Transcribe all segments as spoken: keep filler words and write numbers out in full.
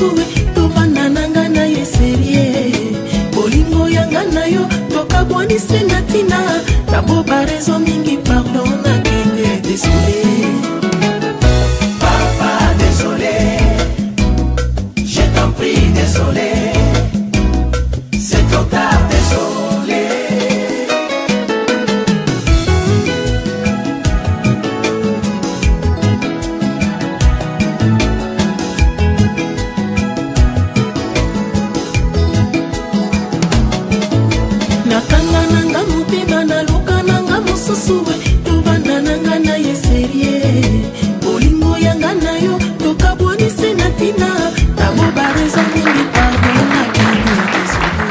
mosusu tovanda nanga na ye serie bolingo yanga na yo tokabwanise na tina naboba rezo mingi pardon nakende désolé papa désolé je t'en prie désolé c'est trop tard désolé nakanga nanga motema naluka nanga mosusu tovanda nanga na ye serie bolingo yanga na yo tokabwanise na tina naboba rezo mingi pardon nakende désolé.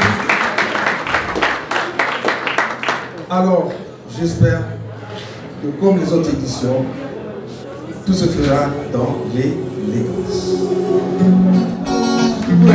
Alors, j'espère que comme les autres éditions, tout se fera dans l'élégance. Ouais.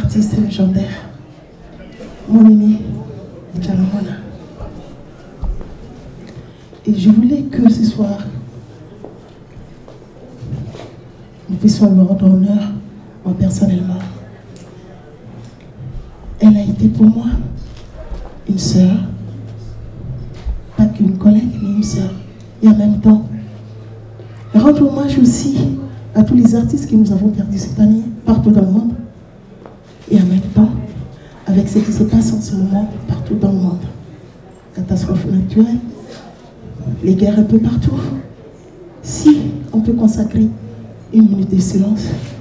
artiste légendaire, mon aîné, Chalamona. Et je voulais que ce soir, nous puissions lui rendre honneur, moi personnellement. Elle a été pour moi une sœur, pas qu'une collègue, mais une sœur. Et en même temps, rendre hommage aussi à tous les artistes que nous avons perdus cette année, partout dans le monde. Et en même temps, avec ce qui se passe en ce moment, partout dans le monde. Catastrophe naturelle, les guerres un peu partout. Si on peut consacrer une minute de silence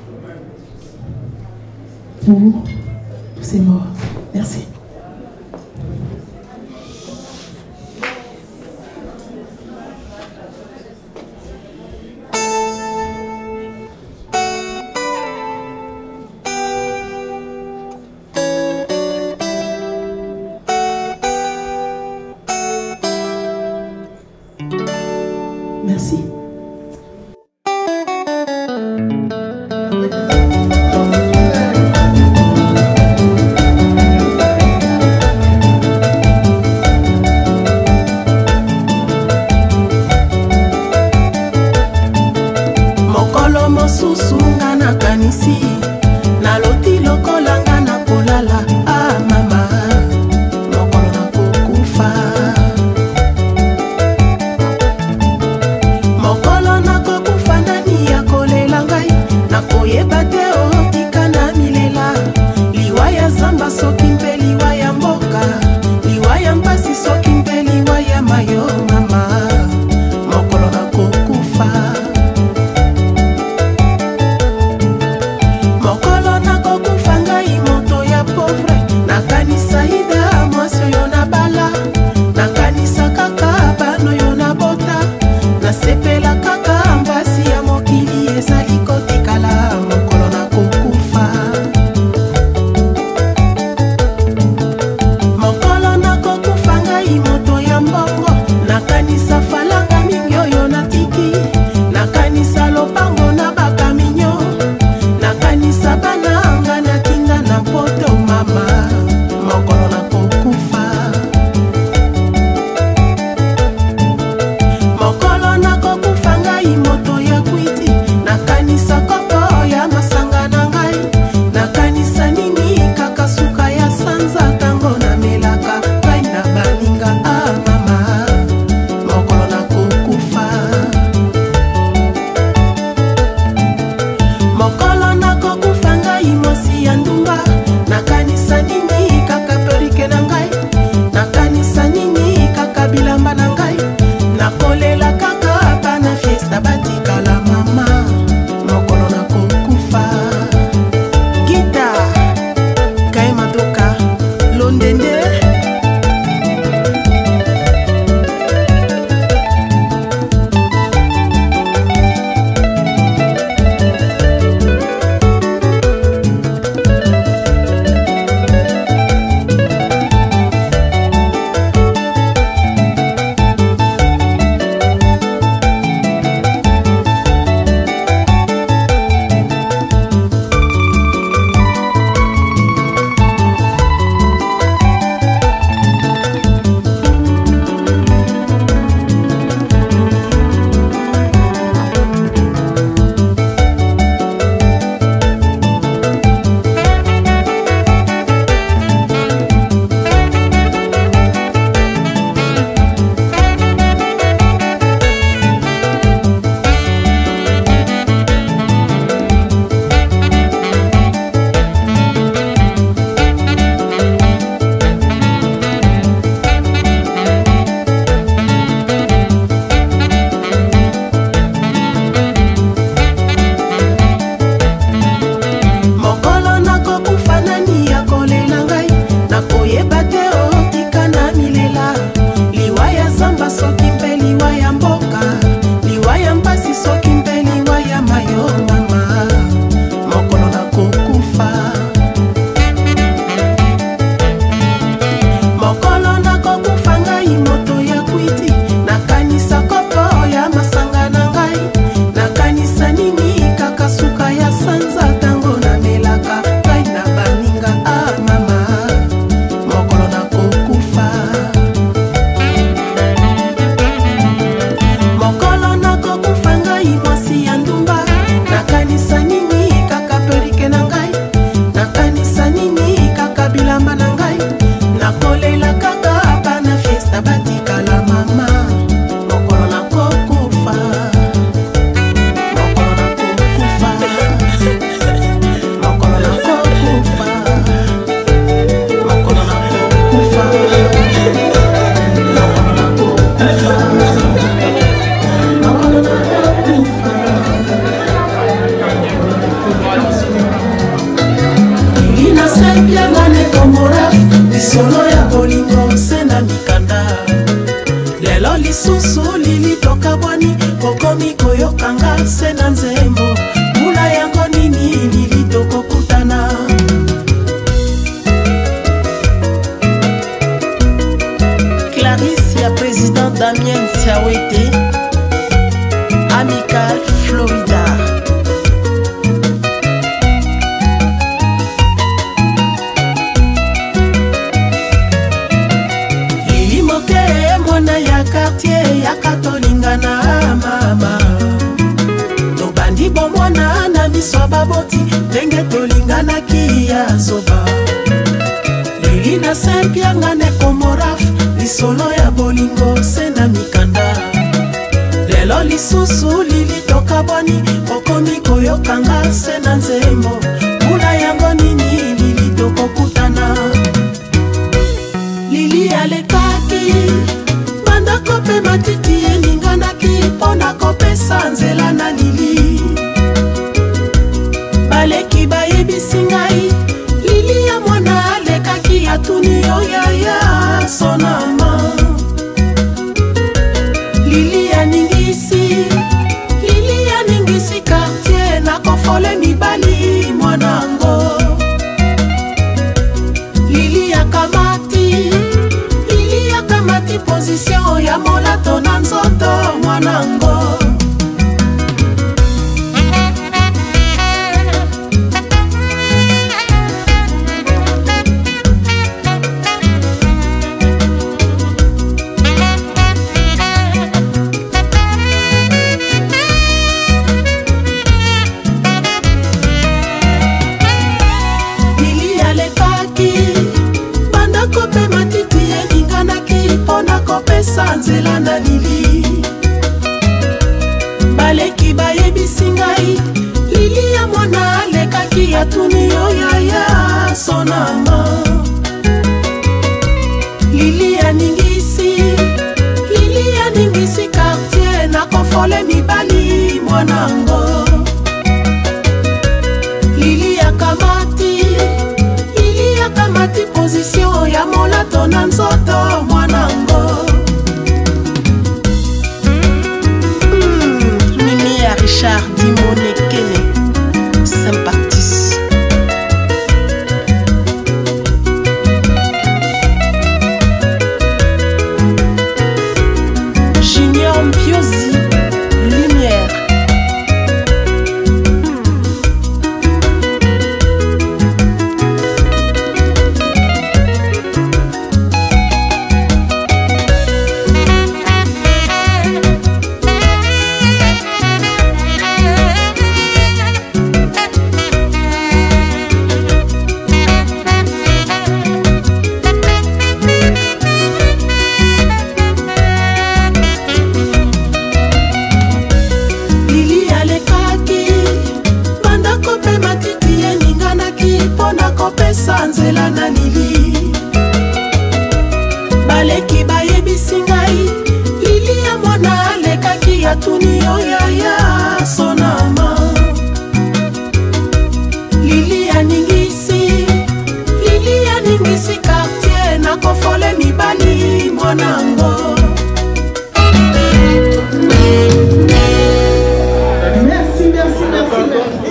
pour tous ces morts. Merci. Merci. Damien Tiawete, Amical, Florida. Lili moke mwana ya quartier ya katolingana mama. Tobandi bomwana na miso baboti ndenge tolingana ki ya zoba. Lili na sempianga ne komoraf lisolo ya bolingo sena mikanda. Lelo lisusu lili toka boni okomi koyokanga sena nzembo. Mula yango nini lili toko kutana. Lili alekaki banda kope matiti eninganaki pona kope sanzela na lili. Baleki bayebisi ngai lili ya mwana alekaki atuni oyaya sonama. Lili ya ningisi, lili ya ningisi quartier na kofole mibali mwanango. Lili ya kamati, lili ya kamati position ya molato na nzoto mwanango. Sanzela na lili baleki bayebisi ngai lili ya mwana alekaki atuni oyaya sonama. Lili ya ningisi, lili ya ningisi quartier na kofole mibali mwanango. Lili ya kamati, lili ya kamati position ya molato na nzoto mwanango. Richard Dimone Kene, sympathique. Junior Mpiozi, lumière. Sanzela na lili baleki bayebisi ngai lili ya mwana alekaki atuni oyaya sonama. Lili ya ningisi, lili ya ningisi quartier na kofole mibali mwanango. Merci, merci, merci, merci.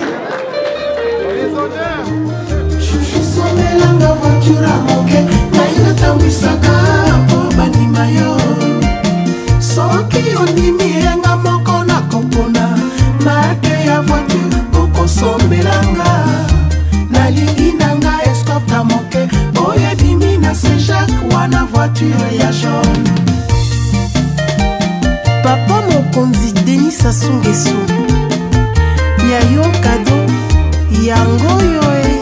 Somelanga voiture moke naina tambisaka po bandima yo. Soki ondimienga moko na kopona marke ya voiture okosombelanga. Nalingi nanga escorte moke oye bimi na Saint-Jacques wana voiture ya jaune. Papa mokonzi Denis Sassou Nguesso ya yo kado yango yo e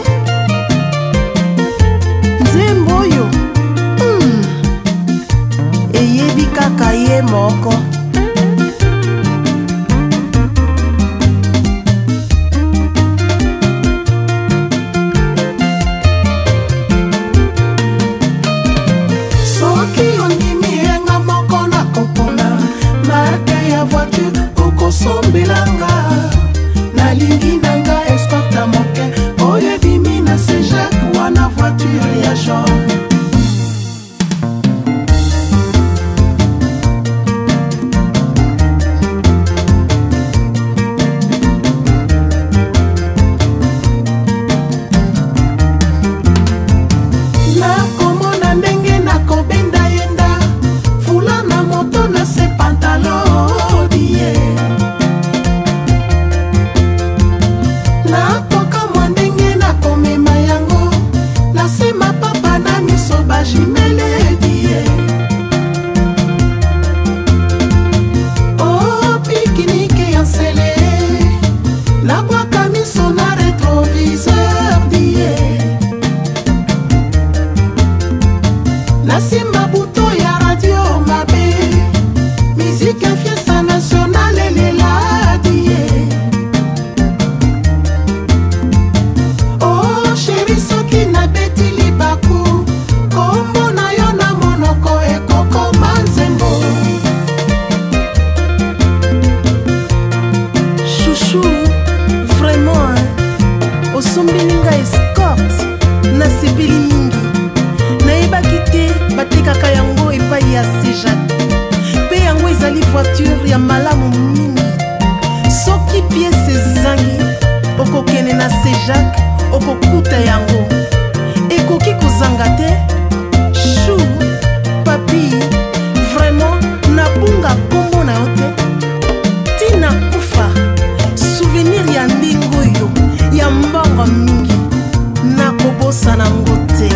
nzembo yo mm. Eyebi kaka ye moko. Soki ondimienga moko na kopona marke ya voiture okosombelanga. Nalingi nanga escorte moke oye Nasimba buto ya radio mabe musique fiesta nationale elela die. Oh chéri soki nabeti libaku kombo na yo na monoko ekokoma nzembo. Chouchou vraiment hein? Osombelinga escorte nasepeli mingi nayebaki te batekaka yango epai ya Sejac mpe yango ezali voiture ya malamu mingi. Soki piese ezangi okokende na Sejac okokuta yango ekoki kozanga te. Chou papi vraiment nabunga kombo na yo te tina kufa souvenir ya ndingo yo ya mbongo mingi nakobosa nango te.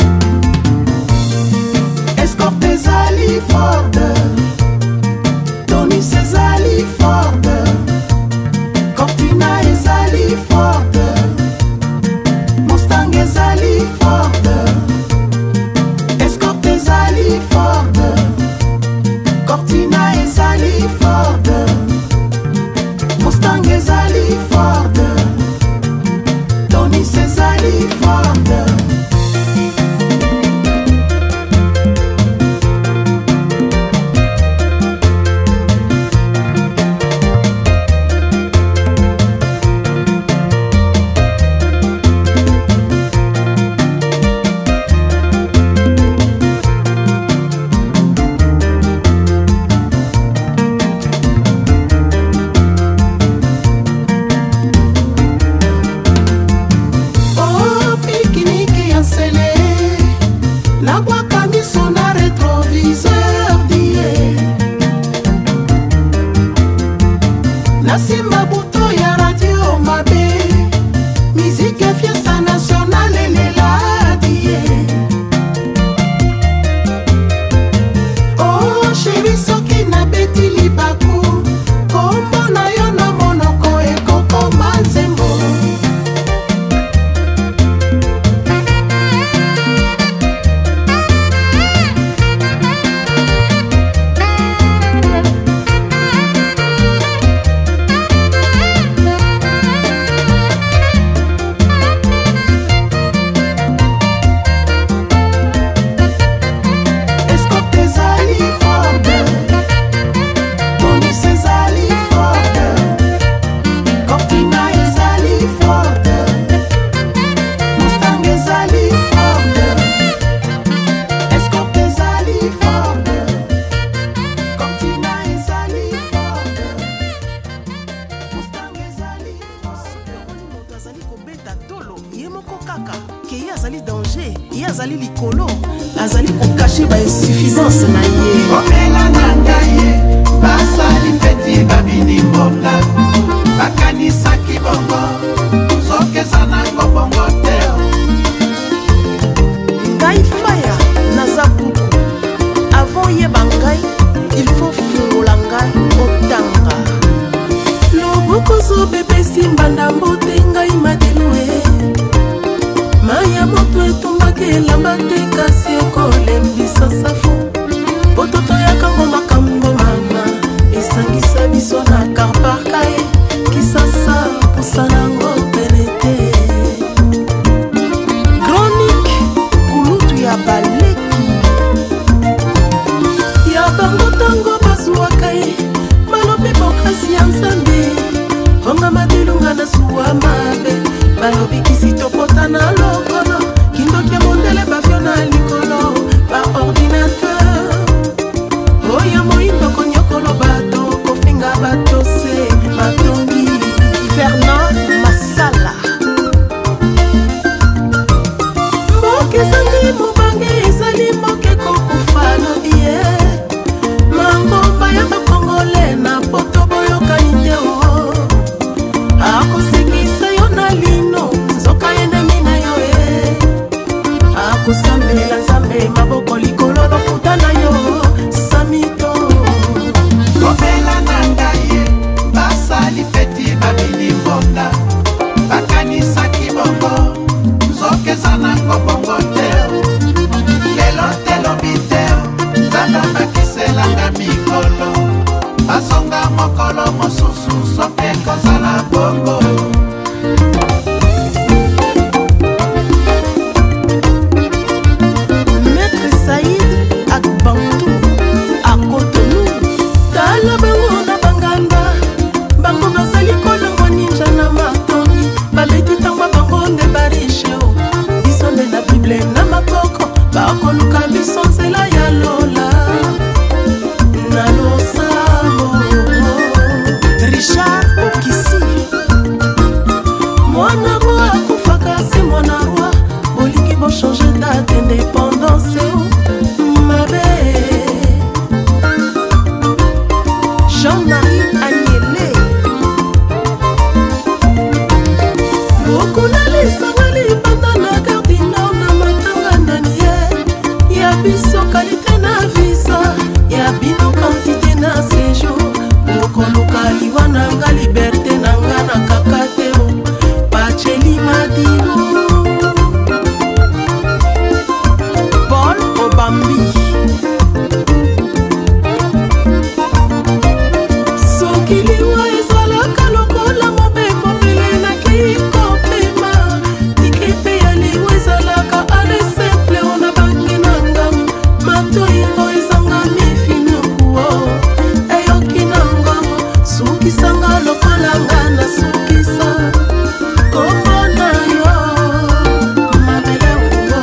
Escorte ezali forte Tonis ezali forte Cortina ezali forte Mustang ezali forte Escorte ezali forte Cortina ezali forte Mustang ezali forte Tonis ezali forte. Nasimba buto ya radio mabe musique fiesta nationale elela die. Oh chéri soki nabeti libaku kombo na yo na monoko ekokoma nzembo. Azali danger, ye azali likolo, azali ko cacher ba insuffisance na ye. Omela nanga ye, basali feti babini mbonga, bakanisa kibongo, soke sana bongo teo. Ngai fire naza buku, avant ye bangai, il faut fungola ngai otanga. Loboko zo bebe simbanda mbote ngai madelue. Maya moto etumbaki elamba te kasi ekolembisa safo pototo ya kango makambo mama esangisa biso na karparka ye kisasa pusa nango pene te. Chronique kulutu ya baleki ya bango tango bazuwaka ye balobi bokasi ya nzambe onga madelunga na suwa mabe balobi kisi tokota na lokolo kindoki ya mondele bavio na likolo ba ordinateur oya moindo konyokolo bato kofinga bato se matongi. Fernand Masala mboke zangi mobange ezali mboke kokufa lobi ye mangomba ya bakongole na poto boyokani te o akosekisa yo na lino nzoka ene mina yo e biso kalite na visa ya bino quantité na séjour okoluka liwa nanga liberté nanga na kaka te Pacheli Madilu Paul Obambi soki liwa ezalaka lokola mobembo pele nakei kopema tike pe ya liwa ezalaka ale simple ona bangi nanga matoyingo ezanga mifinukuo eyoki nanga sukisanga lokola nga na sukisa kombo na yo mabele ungo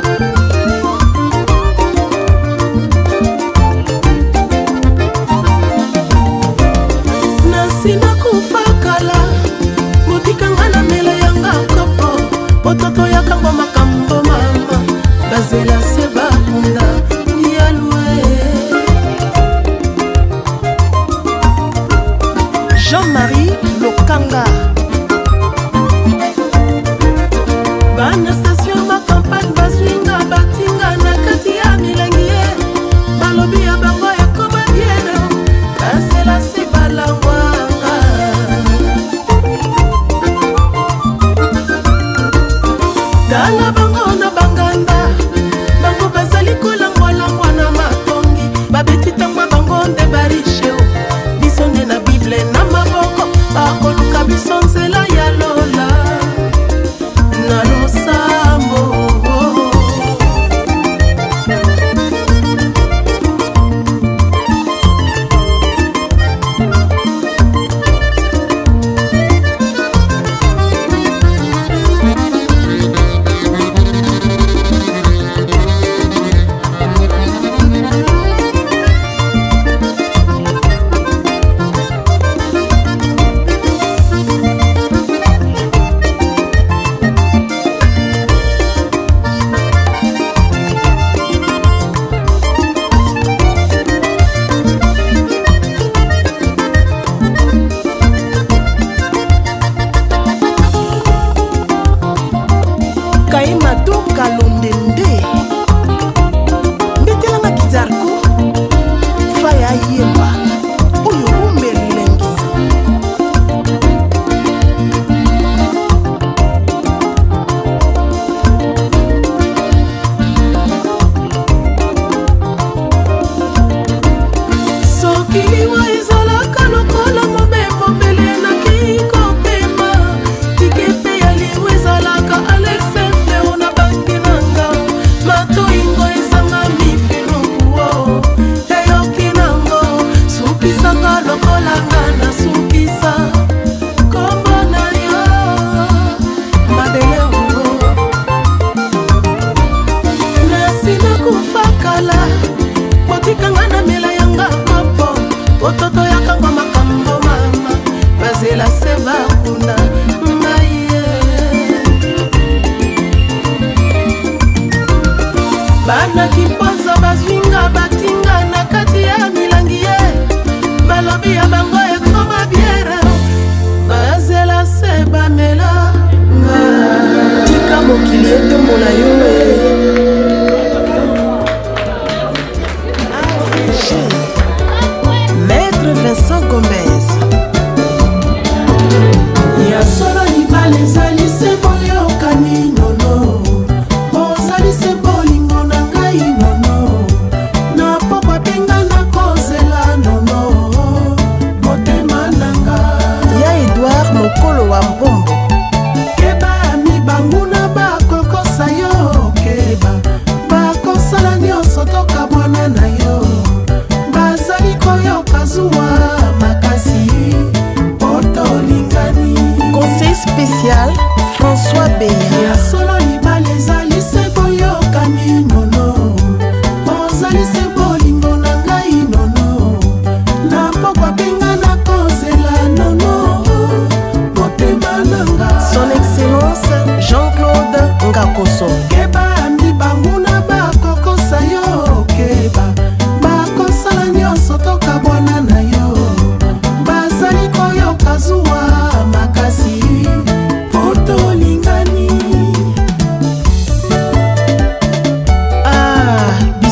nasina kufakala motikanga na mela yanga kopo ototo yakango makambo mama bazela se bakunda yalwe Jean-Marie Lokanga bana station ma campagne bazwinga batinga na kati ya milangi ye balobi ya bango ekoma biena bazela se balangwanga tala bango na banganda bango bazali kolangwalangwa na matongi babeti tangwa bango nde barishe biso nde na bible na maboko bakoluka biso nzela ya lola na losambo bana kiponza bazwinga batinga na kati ya milangi ye balobi ya bango ekoma biere bazela se bamela nga tika mokili etombola yo Maître Vincent Gomez ya solo libala ezali se boyokani nono ozali se bolingo na ngai nono na pokwa penga na kozela nono motema nanga ya Edouard Mokolo wa Mbombo keba mibanguna bakokosa yo keba bakosala nyonso toka bwana na yo bazali koyoka zuwa makasi otolingani conseil spécial François Beya ya solo libala ezali se boyokani nono ozali se bolingo na ngai nono na pokwa penga na kozela nono motema nanga son excellence Jean-Claude Ngakoso keba mibanguna bakokosa yo keba bakosala nyonso toka bwana na yo bazali koyoka zuwa makasi otolingani ah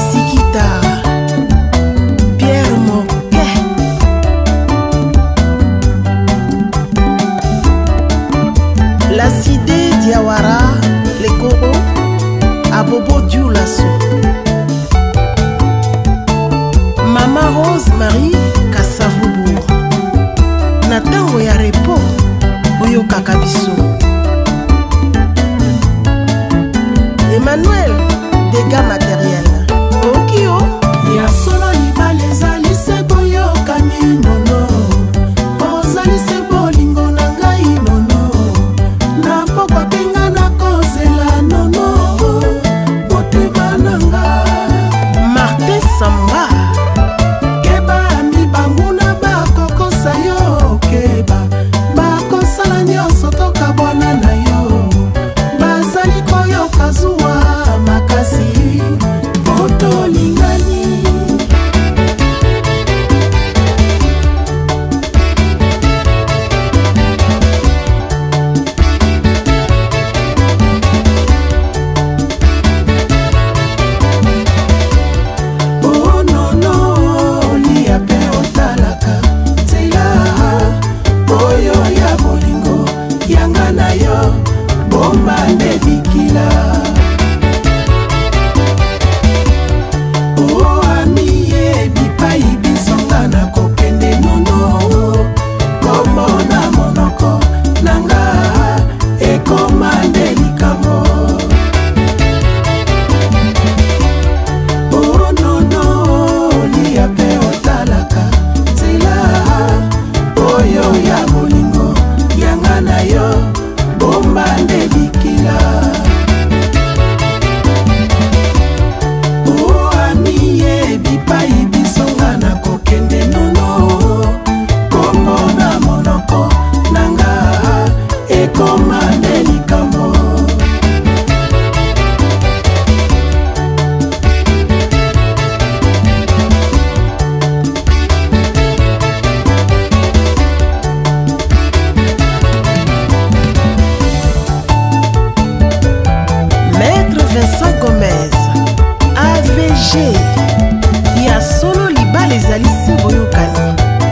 G ya solo libala ezali se boyokani.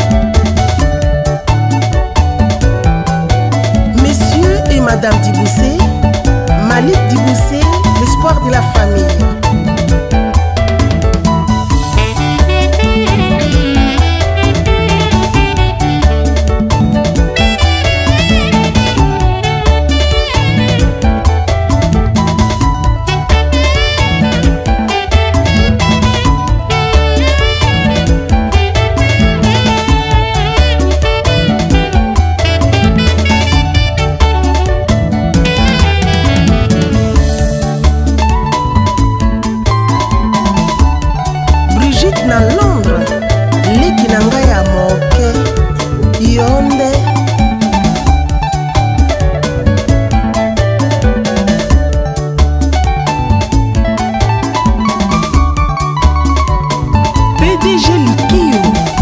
Monsieur et Madame Diboussé, Malik Diboussé, l'espoir de la famille. Na Londres, leki na ngai ya moke yonde. P D G Likio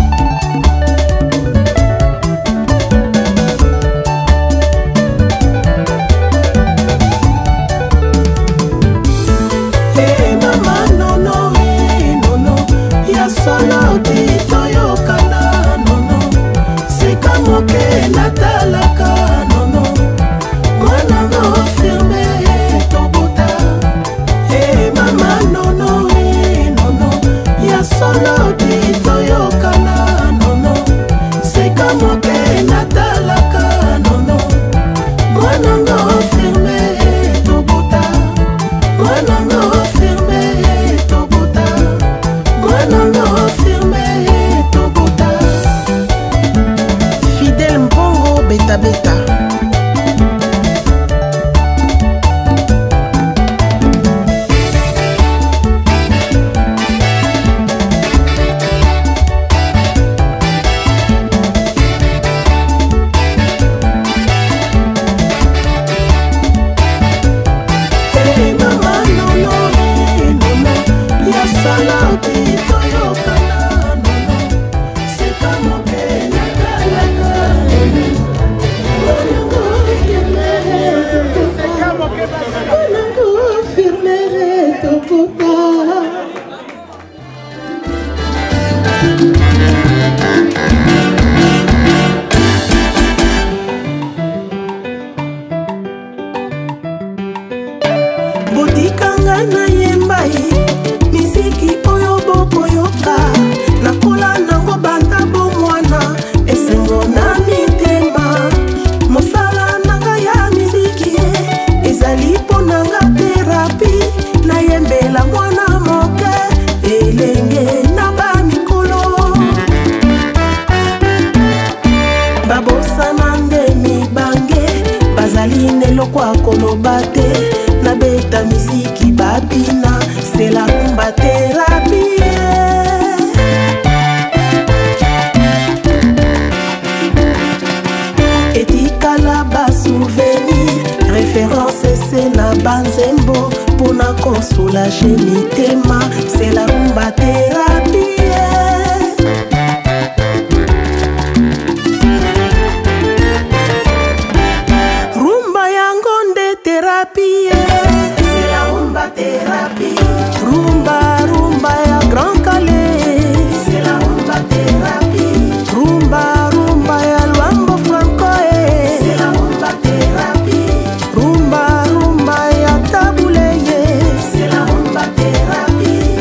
solo titoyokana nono seka moke natalaka nono mwananga ofirme tobota e mama nono e nono ya solo titoyokana nono seka moke natalaka nono mwananga ofirme tobota mwananga ofirme tobota mwananga ofirme tobota. Fidèle Mbongo beta beta. Hey mama nono hey nono ya sala titoyokana nono seka moke natalaka nono mwanango firme tobota. Botikanga na yembai miziki oyo bokoyoka nakola nango banda bomwana esengo na mitema mosala nanga ya miziki ezali mpo nanga terapi nayembela mwana moke elenge na bamikolo babosana nde mibange bazali nelokwa koloba te na beta miziki babina c'est la rumba thérapie. Etikala ba souvenir référence c'est na banzembo pona konsoulager mitema c'est la rumba thérapie. Rumba yango nde thérapie. Thérapie. Rumba, rumba ya Grand Calais. C'est la rumba thérapie. Rumba, rumba ya Luambo Franco. C'est la rumba thérapie. Rumba, rumba ya Tabouleye. C'est la rumba thérapie.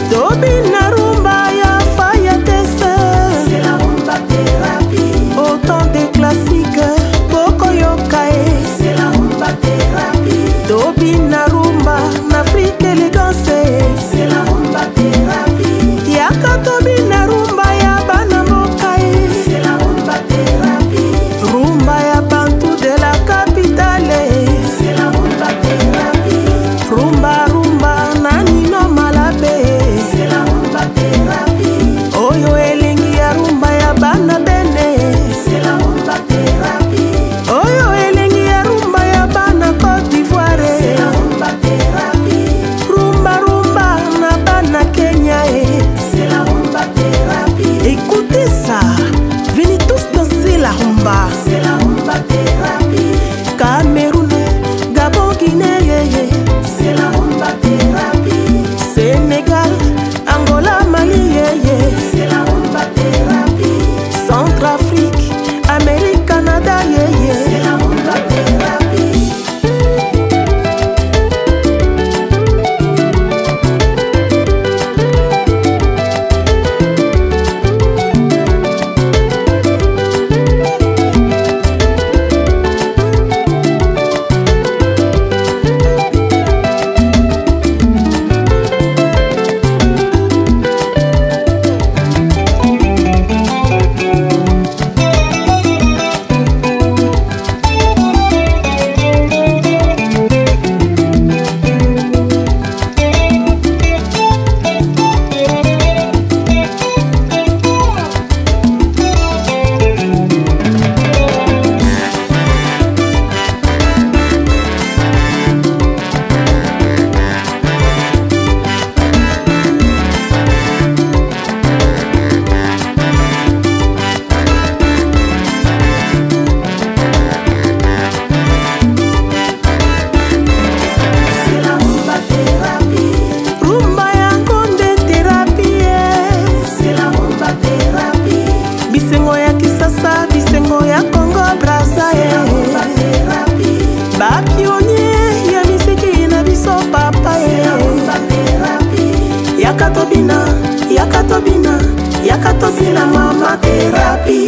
yakatobina yakatobina yakatobina mama therapie.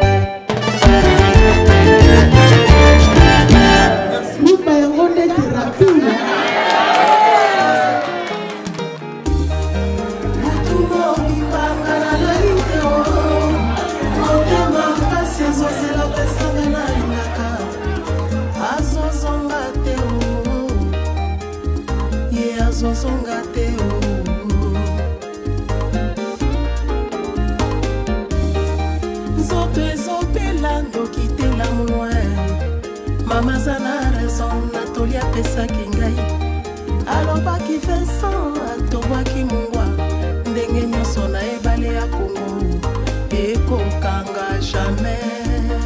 Luba yango nde therapie. Zonga teo Zoto ezopela ndoki tela loin. Mama zana raison Natolia pesaki ngai. Alobaki Vincent atobwaki mungwa. Ndenge nyonso na ebale ya Kongo ekokanga jamais.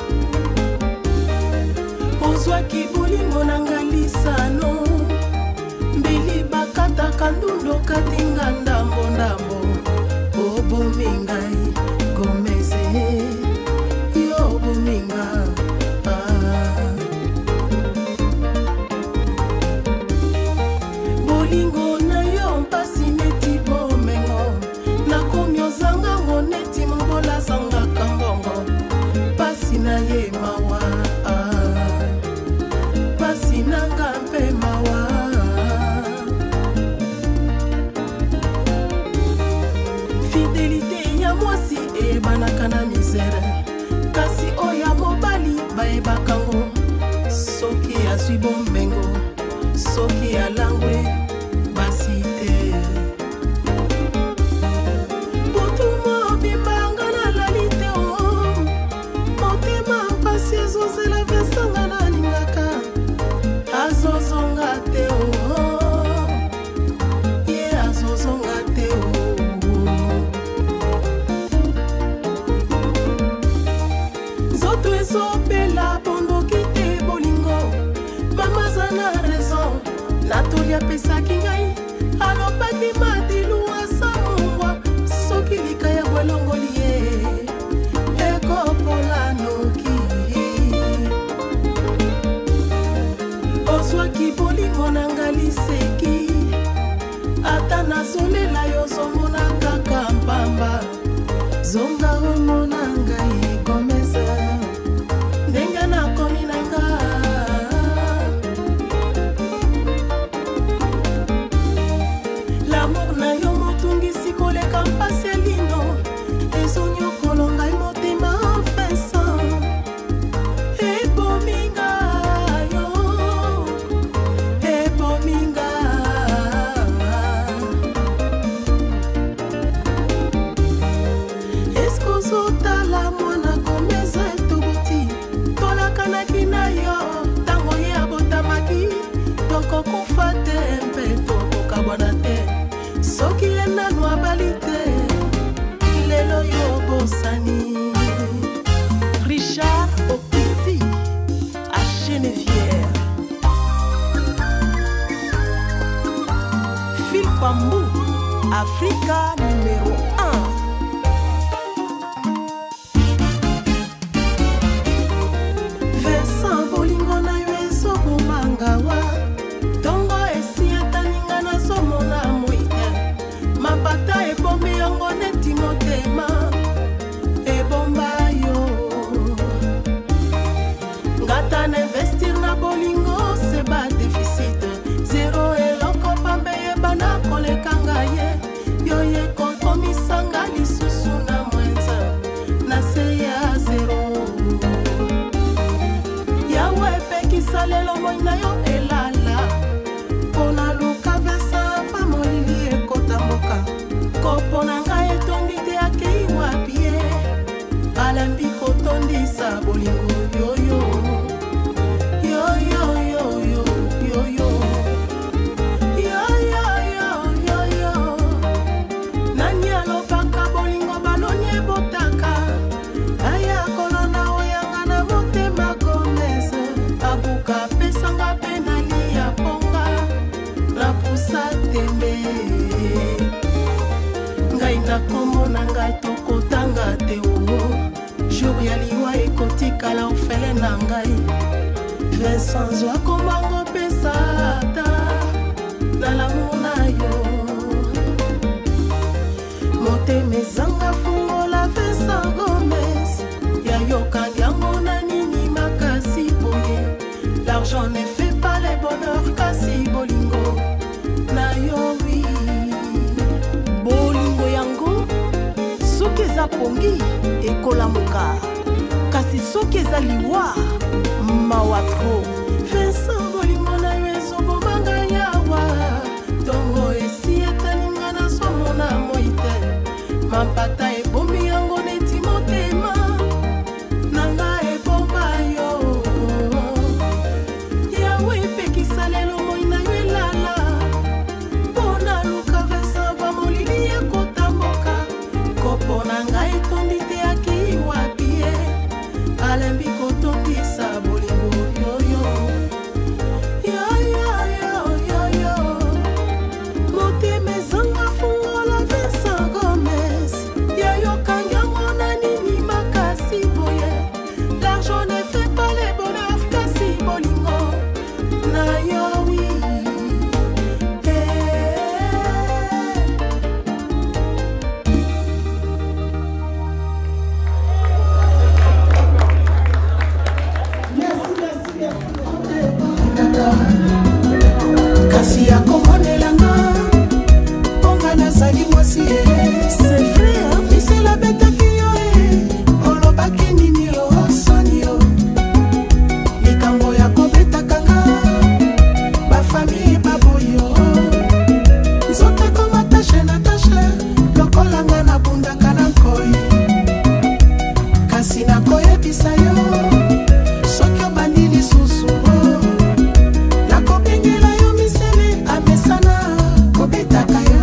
Ozwaki bolingo nanga lisano. Kandundo katinga ndambo ndambo obomingai gomeze yo bominga ah. Bolingo na yo mpasi neti bomengo nakomi ozanga ngo neti mobola zanga kambongo pasi na ye mawa ah. Pasi nanga mpe mawa. Banakana misère kasi oya mobali baebakango soki azwi bombengo soki alangwe basite botumo bimanga na lalite o motema mpasi ezozela vesanga na lingaka azozonga te o ye azozonga te o. Ezopela bondoki te bolingo mama zana raison Natolia pesaki ngai alobaki madilu asa mungwa soki likaya bwelongoli ye ekopola noki ozwaki bolingo nanga liseki ata nazolela yo zomona kaka mpamba zonga omona ngai gomeza. Richard Opisi à Genevière. Phil Pambou, Africa numéro un. Vincent Bolingo na yeso bomangawa. Tongo esi ataninga na somo na moite. Mapata ebombe yango neti motema. Investir na bolingo se ba déficit zéro eloko pambe yebana kolekanga ye yo ye komisanga lisusu na mwenza na se ya zéro yawe pekisa lelo moina yo elala pona luka vesa famolili ekota mboka kopona ngai etondi te akei wapie alambi kotondisa bolingo yoyo. Tokotanga te o jour ya liwa ekotikala ofele na ngai Vincent zwa komango pesa ata na l'amour na yo eza pongi ekolamuka kasi soki eza liwa mawa tro Vincent bolingo na yo ezobomanga yawa ntongo esi etalinga nazomona moi te mampata ebomi yango neti motema nanga ebomba yo yawe epekisa lelo moi na yo elala mpona luka Vincent bamolili ekotamboka kopo na ngai etondi te akiwapi ye alembi kotondisa bolingo yoyo yoyoyoyoyo motema ezanga fungola Vincent Gomez yayokangi yango na nini makasi boye l'argent ne fait pas le bonheur kasi bolingo na yo wi kasi yakomonelanga mponga nazali mwasi ye c'est vrai misela betaki yo e olobaki nini osoni yo likambo ya kobetakanga bafamille baboyo nzoto ekoma tashe na tashe lokolanga nabundaka na nkoi kasi nakoyebisa yo soki obandi lisusu nakobengela yo misele amesana kobetaka yo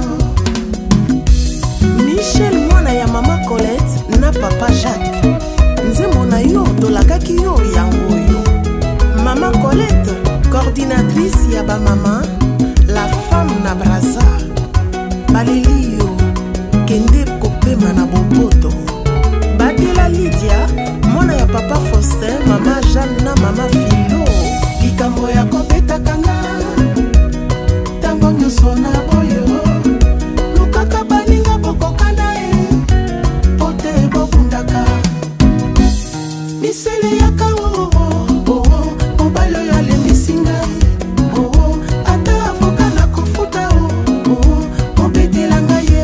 Michel mwana ya mama Colette na papa Jacques nzembo na yo tolakaki yo yango yo mama Colette coordinatrice ya bamama la femme na braza baleli yo kende kopema na bopoto batela Lydia mwana ya papa Faustin mama Jeanne na mama Philo likambo ya kobetakanga ntango nyonso na boyo lukaka baninga bokokana e po te bobundaka misele yaka oo mobali oyo alembisi ngai oo ata avoka na kofuta oo mobetela ngai ye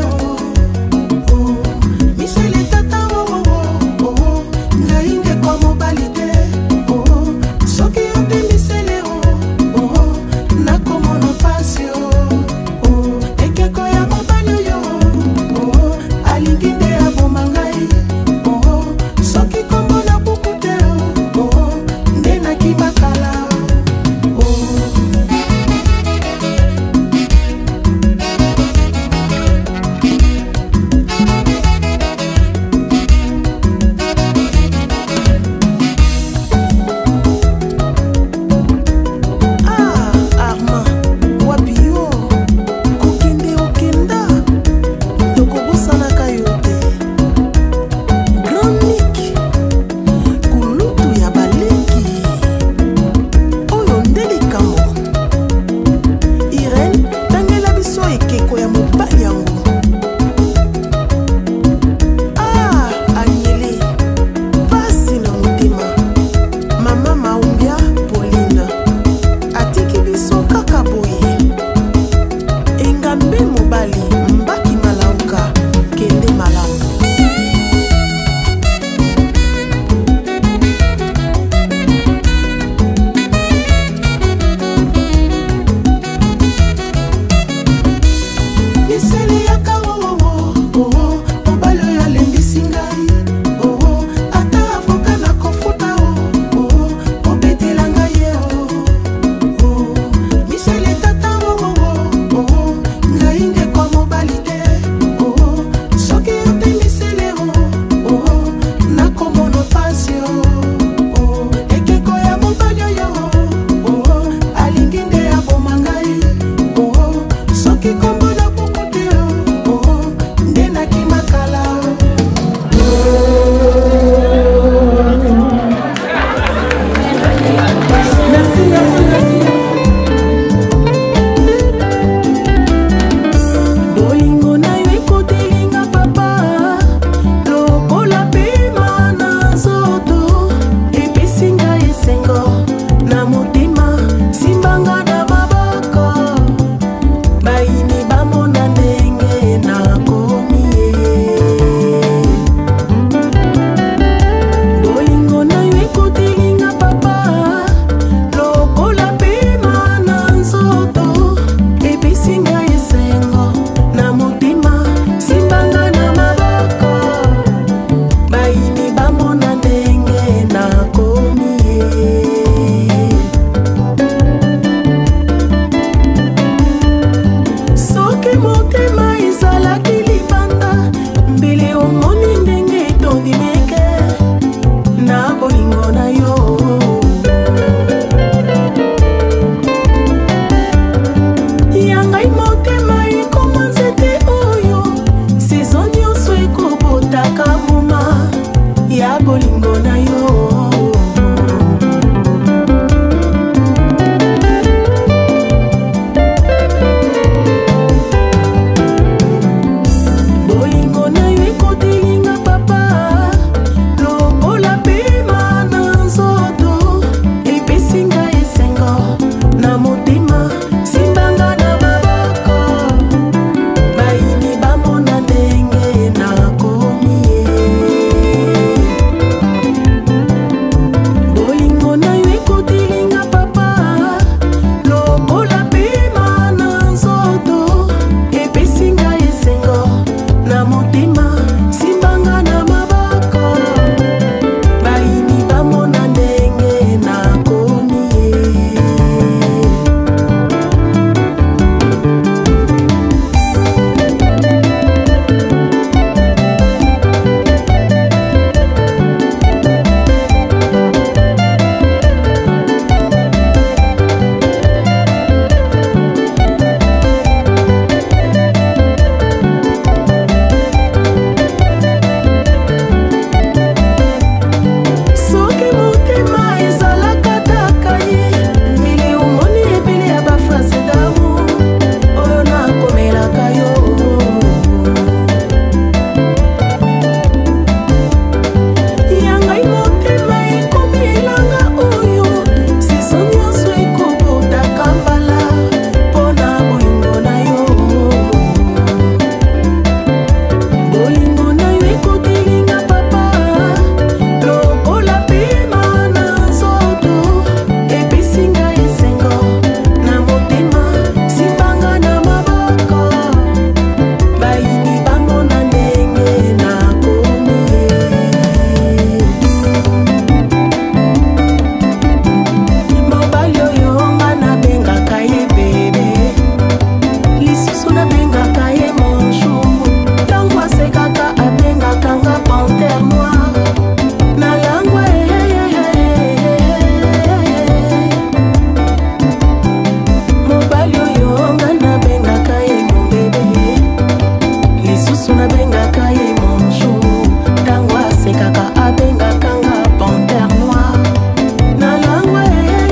babengaka ye monjo, ntango asekaka abengaka nga panthère noire. Na langwe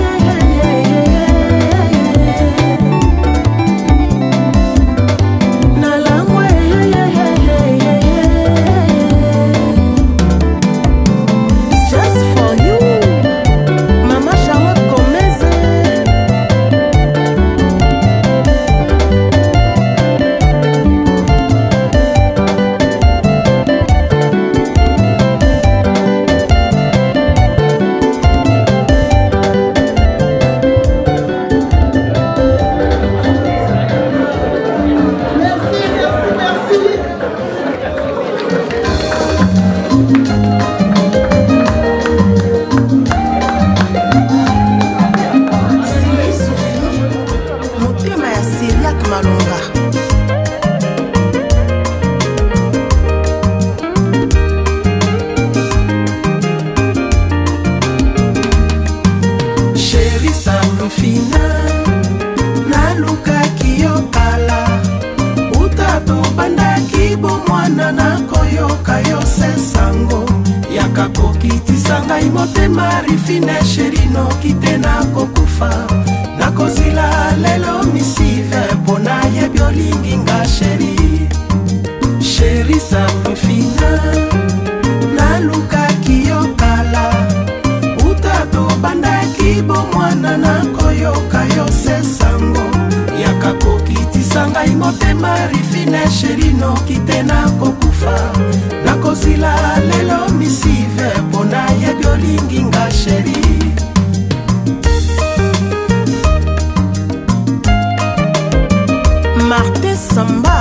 na langwe just for you, Mama Charlotte Gomez. Ngai motema rifine sherino kitena kokufa nakozila lelo misive pona yebi olingi nga sheri sheri sabrifina nalukaki yo kala uta tobandaki bomwana nakoyoka yo sesango yaka kokitisa ngai motema rifine sherino kitena kokufa nakozila lelo misive pona yebi olingi nga sheri. Martin Samba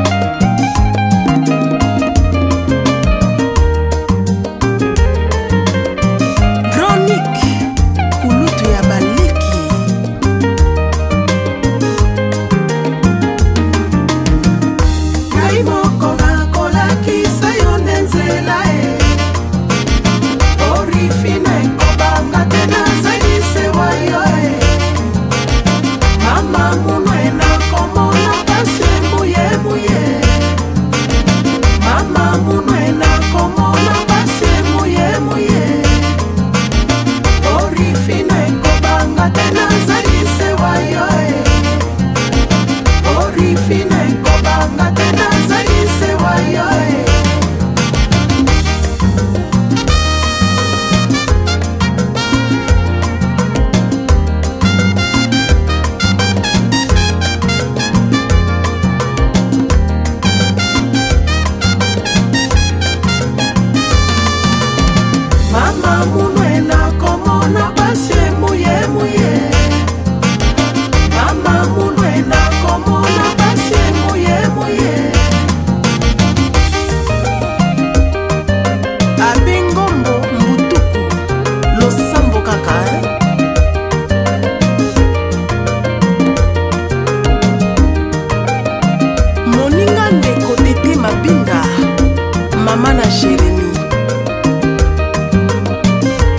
Chronique kulutu ya baliki ngai moko nakolakisa yo nzela e orifine kobanga te nazalise wayo e mama munwe nakomona pasi muye muye mama munwe nakomona pasi muye muye orifine kobanga te nazalise wayo e orifine kobanga te nazalise wayo e mama munwe nakomona pasi muye muye mama munwe nakomona pasi muye muye abingombo mbutuku losambo kaka eh? moninga ndeko tete mabinda mama na Jérémie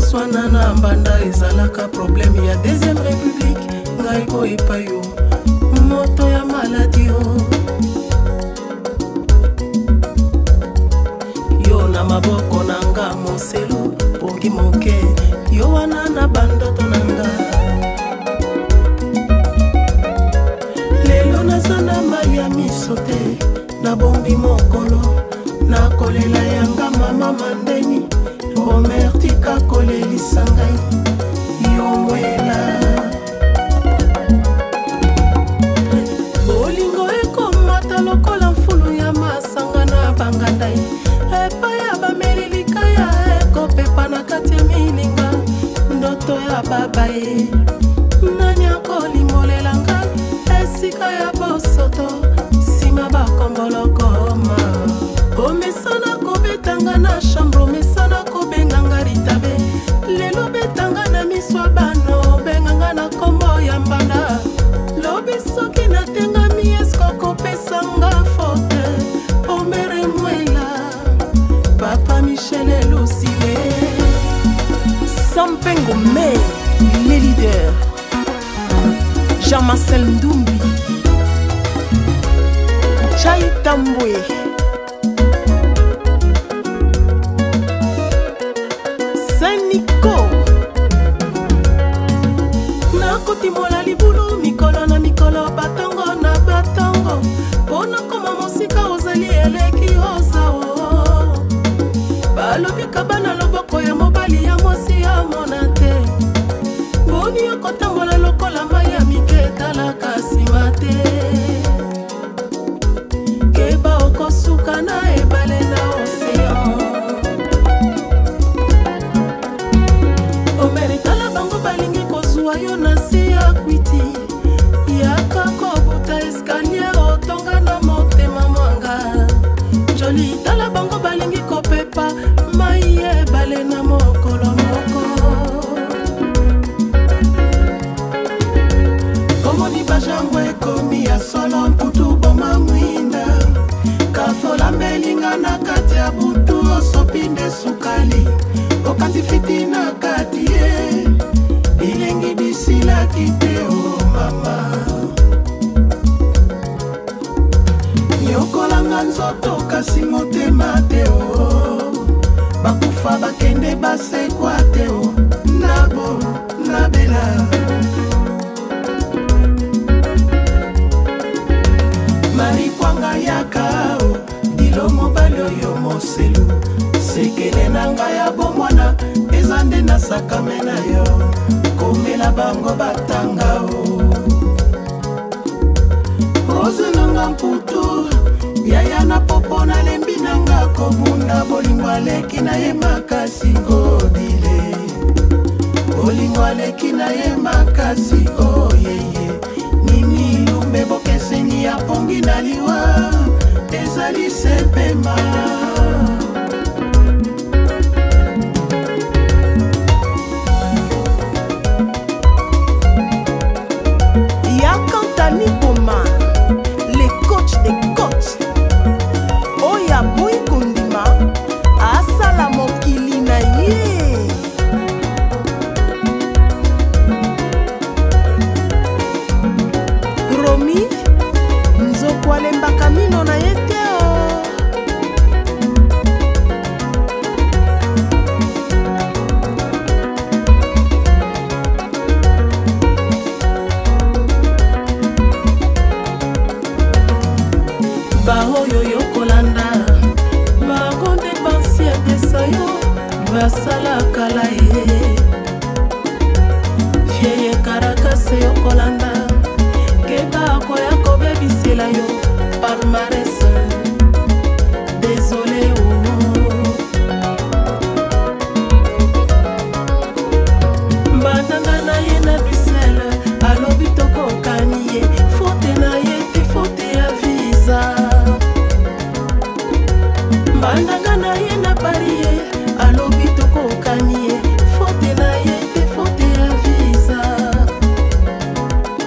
swana na mbanda ezalaka problème ya deuxième république ngai ko epayo moto ya maladi o yo na maboko nanga moselu pongi moke yo wana na bandoto nanga lelo nazana maya miso te na bombi mokolo na kolela yanga mama mandeni omertika kolelisa ngai yo mwela bolingo ekomata lokola mfulu ya masanga na bangandai epa ya bamelilika ya ekopepa na kati ya milinga ndoto ya babaye nanya kolimolela ngai esika ya bosoto nsima bakombolokoma omesana kobetanga na chambre omesana kobenganga ritabe lelo betanga na miswa bano benganga na kombo ya mbanda lobi soki natengami esko kopesanga fote omere mwela papa Michel Elosile Sampengo me les leaders Jean-Marcel Ndoumbi Chai Tambwe Saint-Nico nakotimola libulu mikolo na mikolo batongo na batongo pona koma mosika ozali eleki ozao balobi kabana loboko ya mobali ya mwasi ya mona te boni okotambola lokola mai ya mike etalaka nsima te keba okosuka na ebale na osean omeritala bango balingi kozwa yo na se ya kwiti yaka kobuta eskalier otonga na motema mwanga joli tala bango balingi kopepa mai ebale na mokolo moko komoni bajango ekomi ya solo mputu boma mwinda kafola melinga na kati ya butu osopinde sukali okati fiti na kati ye bilengi bisilaki te o mama nyokolanga nzoto kasi motema te o bakufa bakende basekwa te o nabo nabela marikwanga yaka o dilo mobali oyo moselu sekele na ngai ya bomwana eza nde nasakame na yo komela bango batanga o ozenanga mputu yaya na popo nalembi nanga kobunda bolingo aleki na ye makasi odile bolingo aleki na ye makasi oyeye nini lumbe bokeseni ya pongi na liwa ezali sepema Nipoma, les coachs des coachs. Oya boy kundima, asala mokili na ye. Romi, nzokwale mbakamino na yete o. Bahoyo yokolanda bagonde bansia desayo basala kala ye vieye karakase yokolanda keba koya kobebisela yo palmarès désolé oh bananga na ye na Bruxelles alobi tokokani ye fote na ye te fote ya visa bandanga na ye na Paris alobi tokokani ye fote na ye te fote ya visa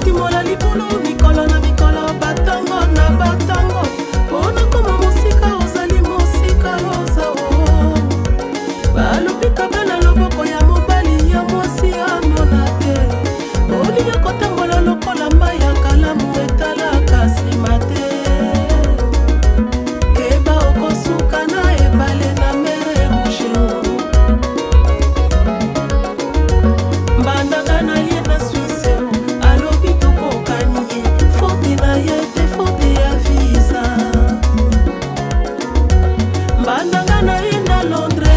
kotimola libulu mikolo na mikolo batango na batango mpona koma mosika ozali mosika ozao balobika bana loboko ya mobali ya mwasi amona te olinga kotambola lokola mai ya kalamu etalaka nsima te eba okosuka na ebale na mere rouge mbandaka na ye na swise alobi tokokani ye fote na ye te fote ya visa mbandaka na ye na Londres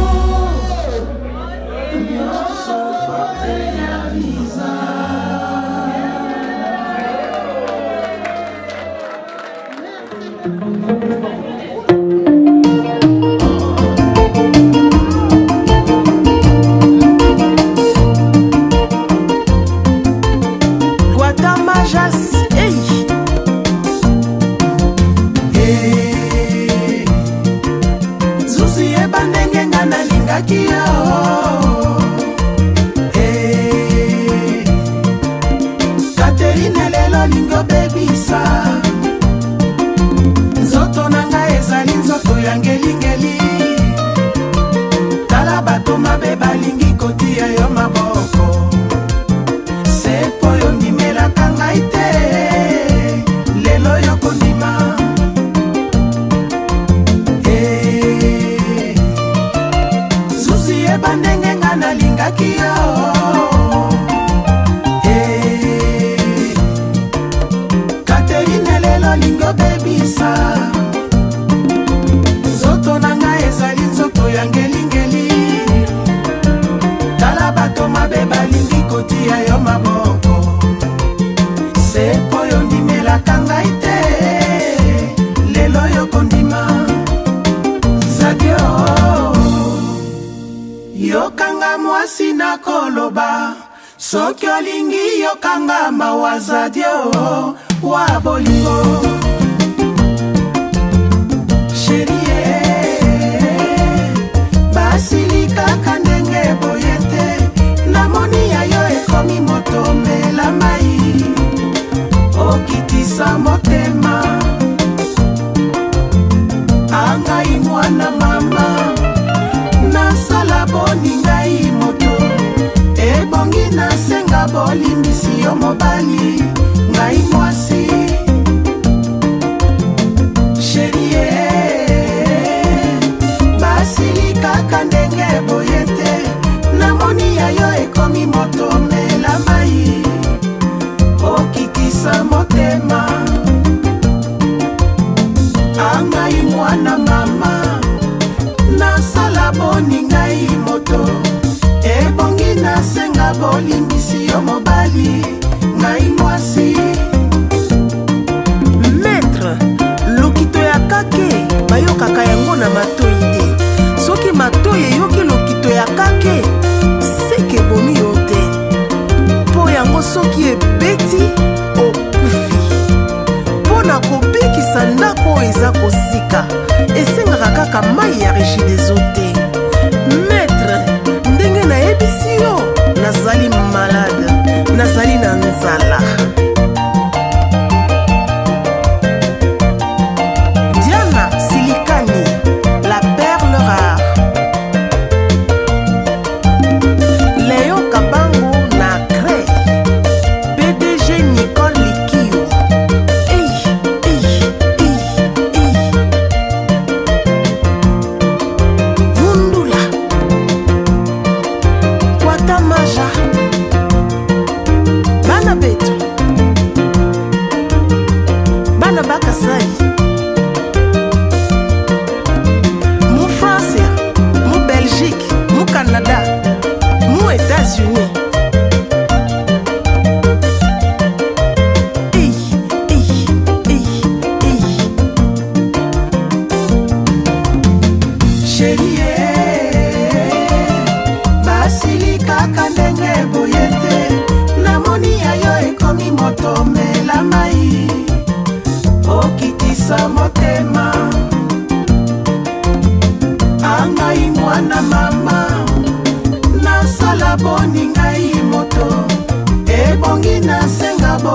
soki olingi yokanga mawaza dio wa bolingo sherie basilikaka ndenge boye te namoni ya yo ekomi moto mela mai okitisa motema angai mwana mama nasala boni ngai moto ebongi nasenga bolimbisi yo mobali ngai mwasi sherie basilikaka ndenge boye te namoni ya yo ekomi moto mela mai okitisa motema angai mwana mama nasala boni ngai moto ebongi nasenga bolimbisi yo mobali ngai mwasi maître lokito ya kake bayokaka yango na matoi te soki matoi eyoki lokito ya kake seke bomi yo te mpo yango soki ebeti okufi mpo na kobikisa ndako eza kosika esengaka kaka mai ya rigidezo te maître ndenge nayebisi yo nazali malade nazali na nzala Diana Silikani la perle rare Léo Kabango na Grey P D G Nicole Likio Ei, ei, ei, ei Vundula Kwatamaja Bana Beto Bana Bakasai Mu France Mu Belgique Mu Canada Mu États-Unis Ei, ei, ei, ei Chérie basilikaka ndenge boye te namoni ya yo ekomi moto mela mai okitisa motema angai mwana mama nasala boni ngai moto ebongi nasenga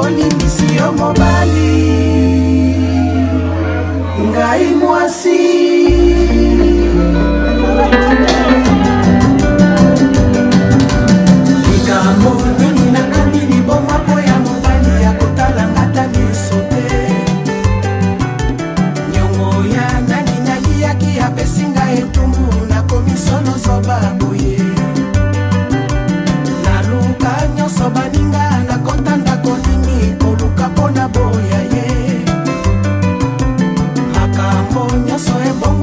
ngai mwasi. Likambo nini nakomi liboma po ya mobali ya kotala ngata miso te. Nyongo ya nani naliaki apesi ngai etumbu nakomi solo zoba boye. Naluka nyonso baninga nakota ndako nini koluka mpona boya ye. Makambo nyonso ebongo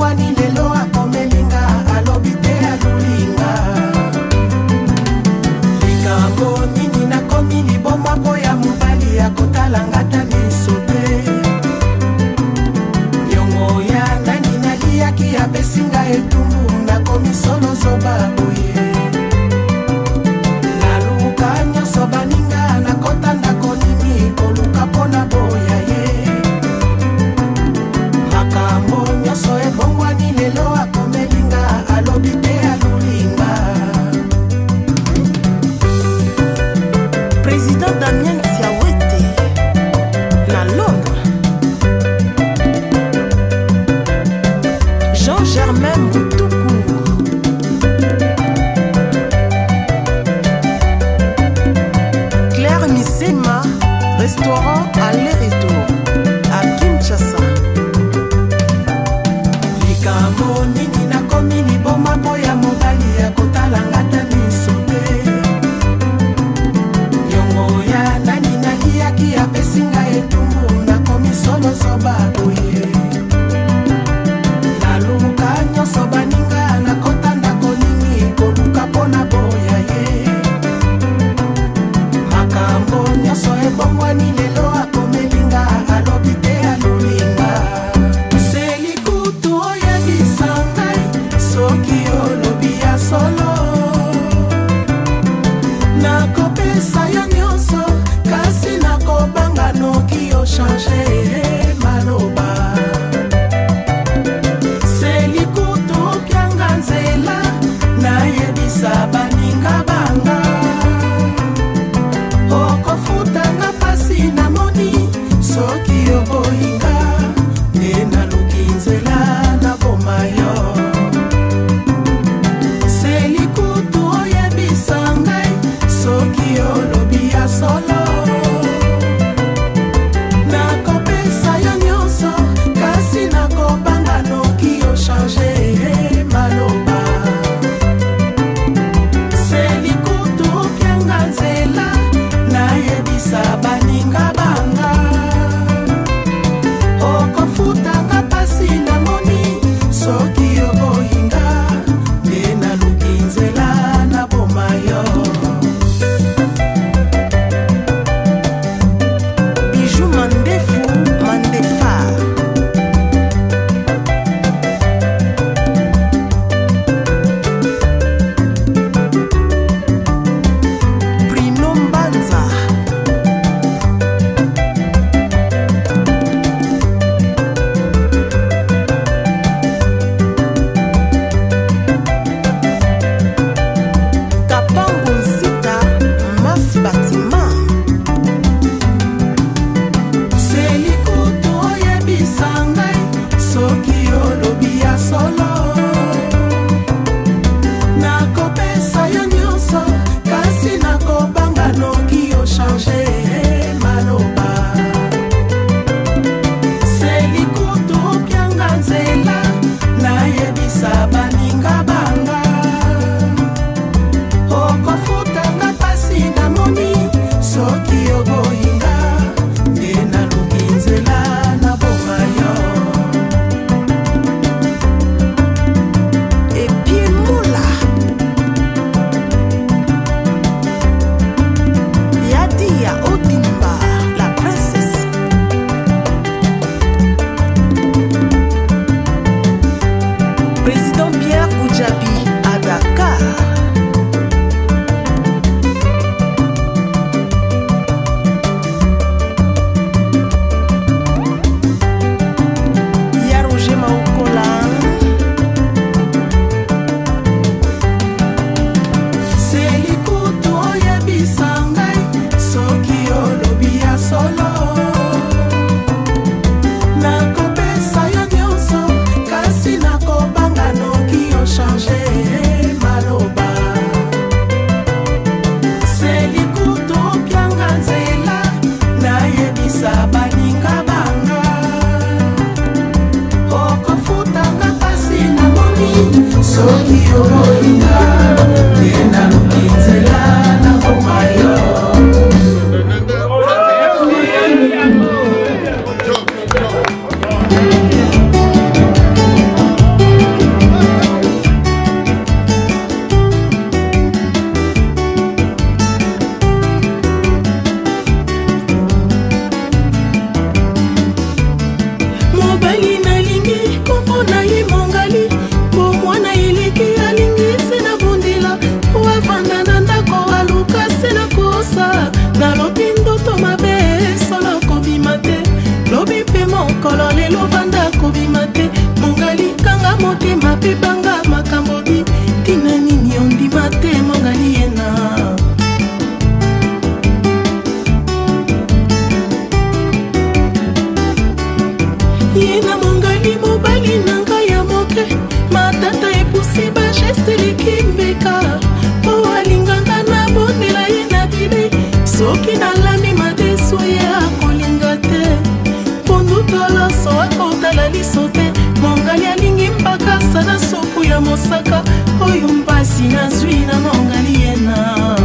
ya mosaka oyo mpasi nazwi na mongali yena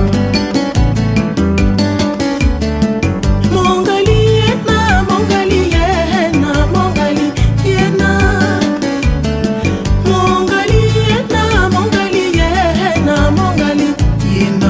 mongali yena mongali yena mongali yena mongali yena mongali yena mongali yena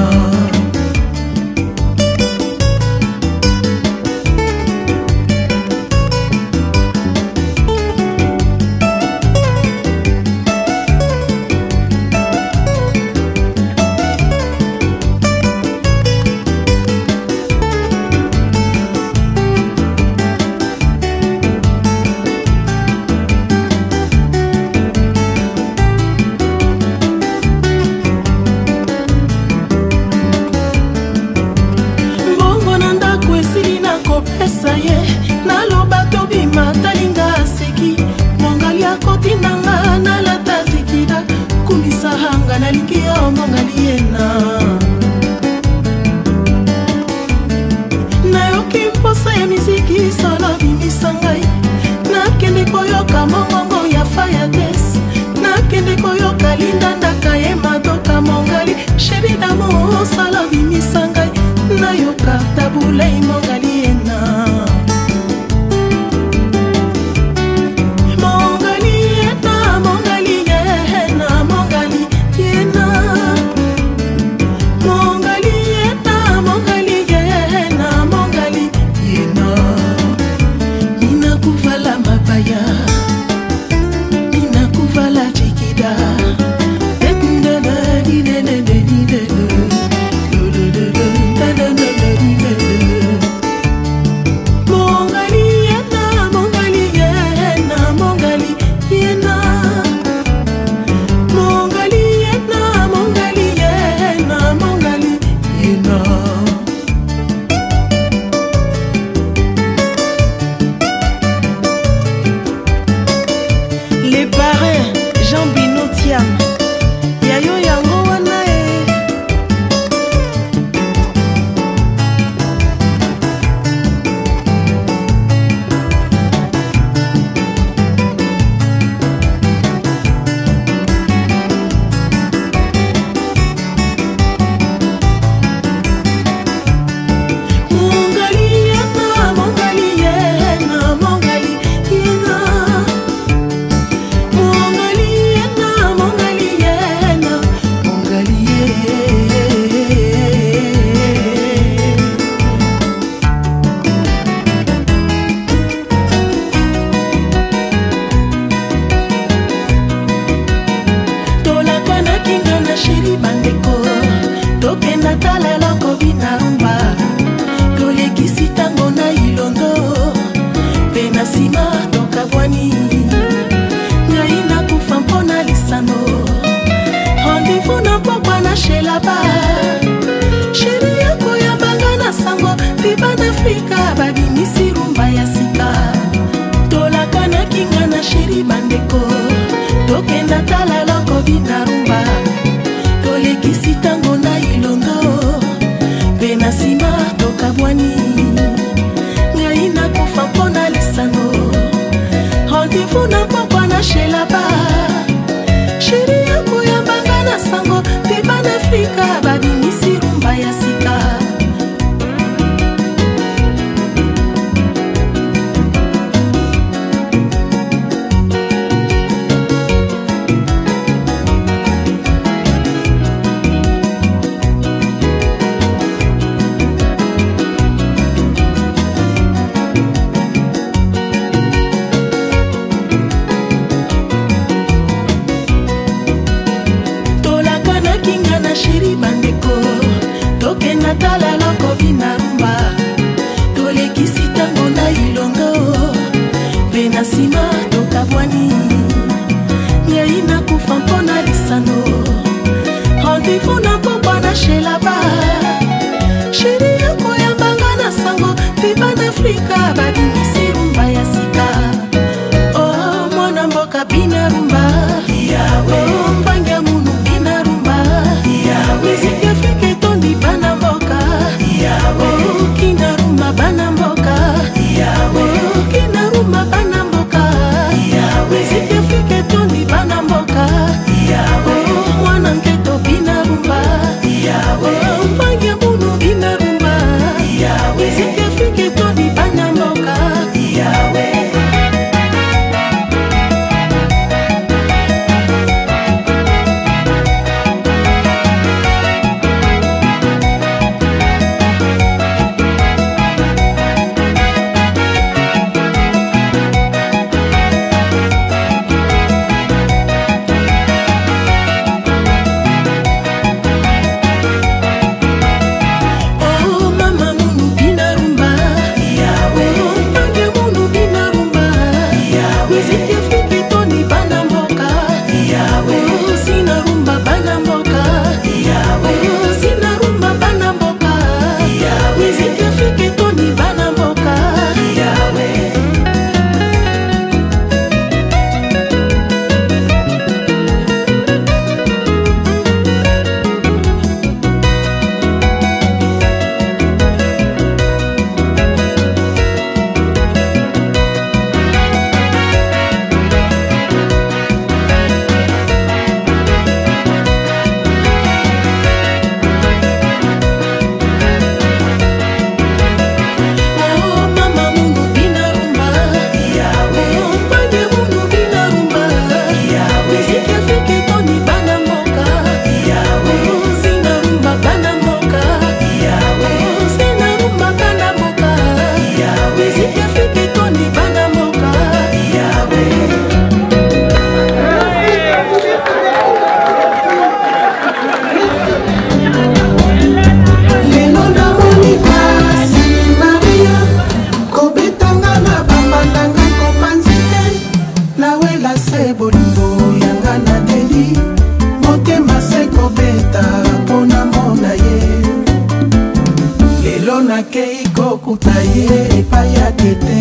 nakei kokuta ye epai ya tete.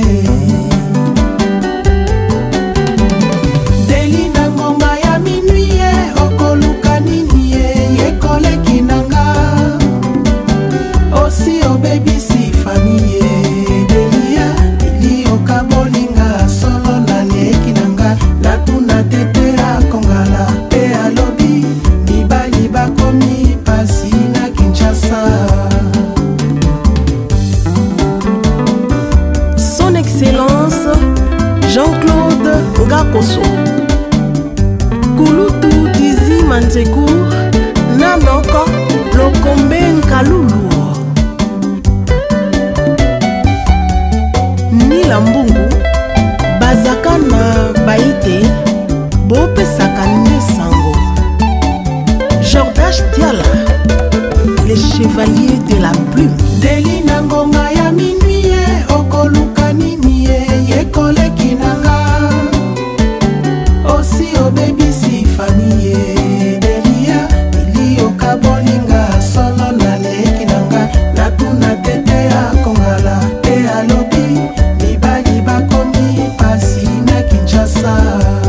Deli na ngonga ya minui ye okoluka nini ye yekoleki nanga. Osi obebisi famille Delia ili okabolinga solo na neki nanga. Natuna tete akongala pe alobi mibali bakomi pasi na Kinshasa. Son Excellence Jean-Claude Ngakoso Kulutu Dizi Manzeku Nanoko Lokombe Nkalulu Nila Mbungu Bazaka na Baite Bopesaka Nesango Jordache Diala les chevaliers de la plume. Deli na ngonga ya minui ye okoluka nini ye yekoleki nanga. Osi obebisi famille Delia ili okabolinga solo na leki nanga. Natuna tete akongala pe alobi mibali bakomi pasi na Kinshasa.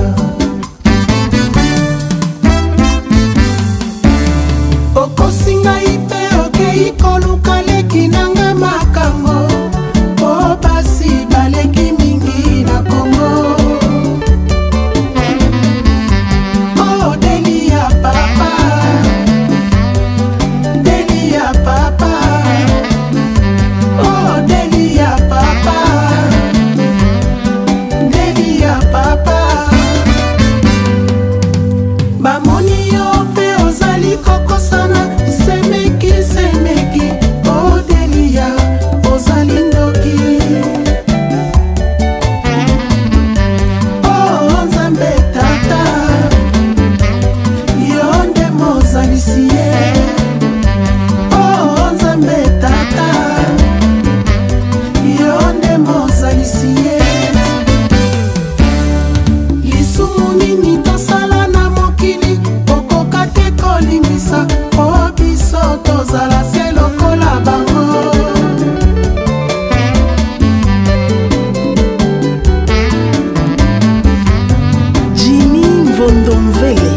Okosinga ipe okei koluka leki nanga makango. O basi baleki mingi na Kongo. Oh Delia papa, Delia papa, oh Delia papa, Delia papa. Bamoni yo pe ozali kokosana semeki semeki. Oh Delia ozali ndoki. Oh Nzambe tata yo nde mozalisi ye. Oh Nzambe tata yo nde mozalisi ye. Lisumu nini tosala na mokili okoka te kolimbisa. O biso tozala se lokola bango. Jimmy Vondomvele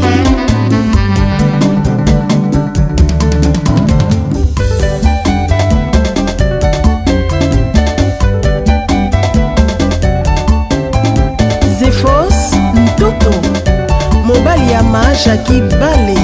Zephos Ntoto mobali ya ma Jackie Bale.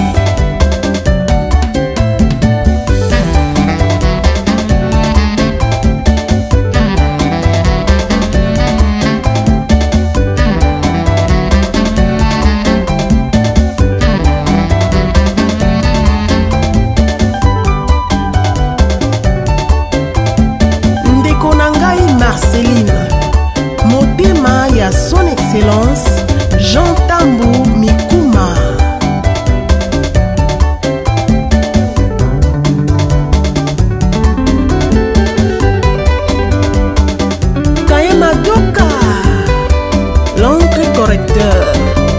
Ndeko na ngai Marceline motema ya Son Excellence Jean Tambu Mikuma. Kaema Doka l'encre correcteur.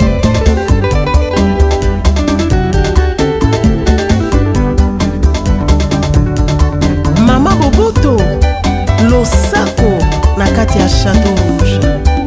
Mama Boboto Losako na kati ya Château Rouge.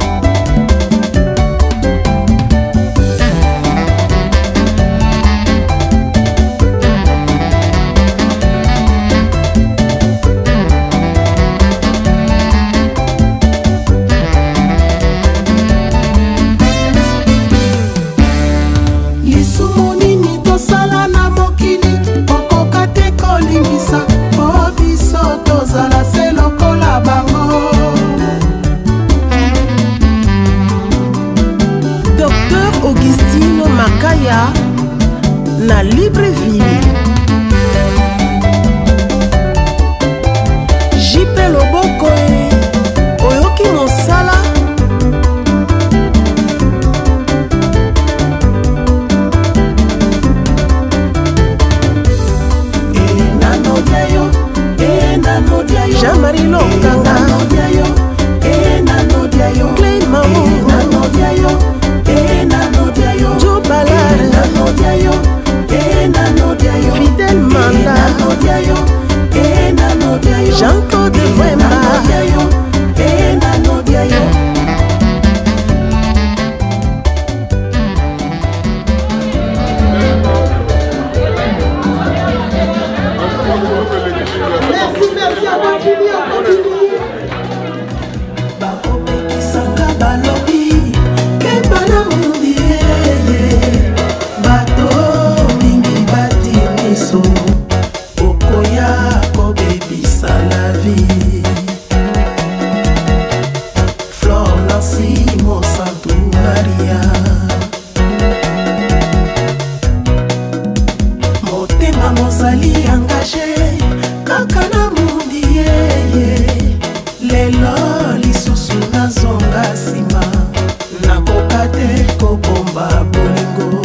Lisumu nini tosala na mokili okoka te kolimbisa. O biso tozala se lokola bango. Docteur Augustine Makaya na Libreville. J P Loboko e oyoki mosala. Jean-Marie Lokanga Clément Joe Ballard Fidel Manda Jean-Claude nazali engage kaka na mundi yeye lelo lisusu nazonga nsima nakoka te kobomba bolingo.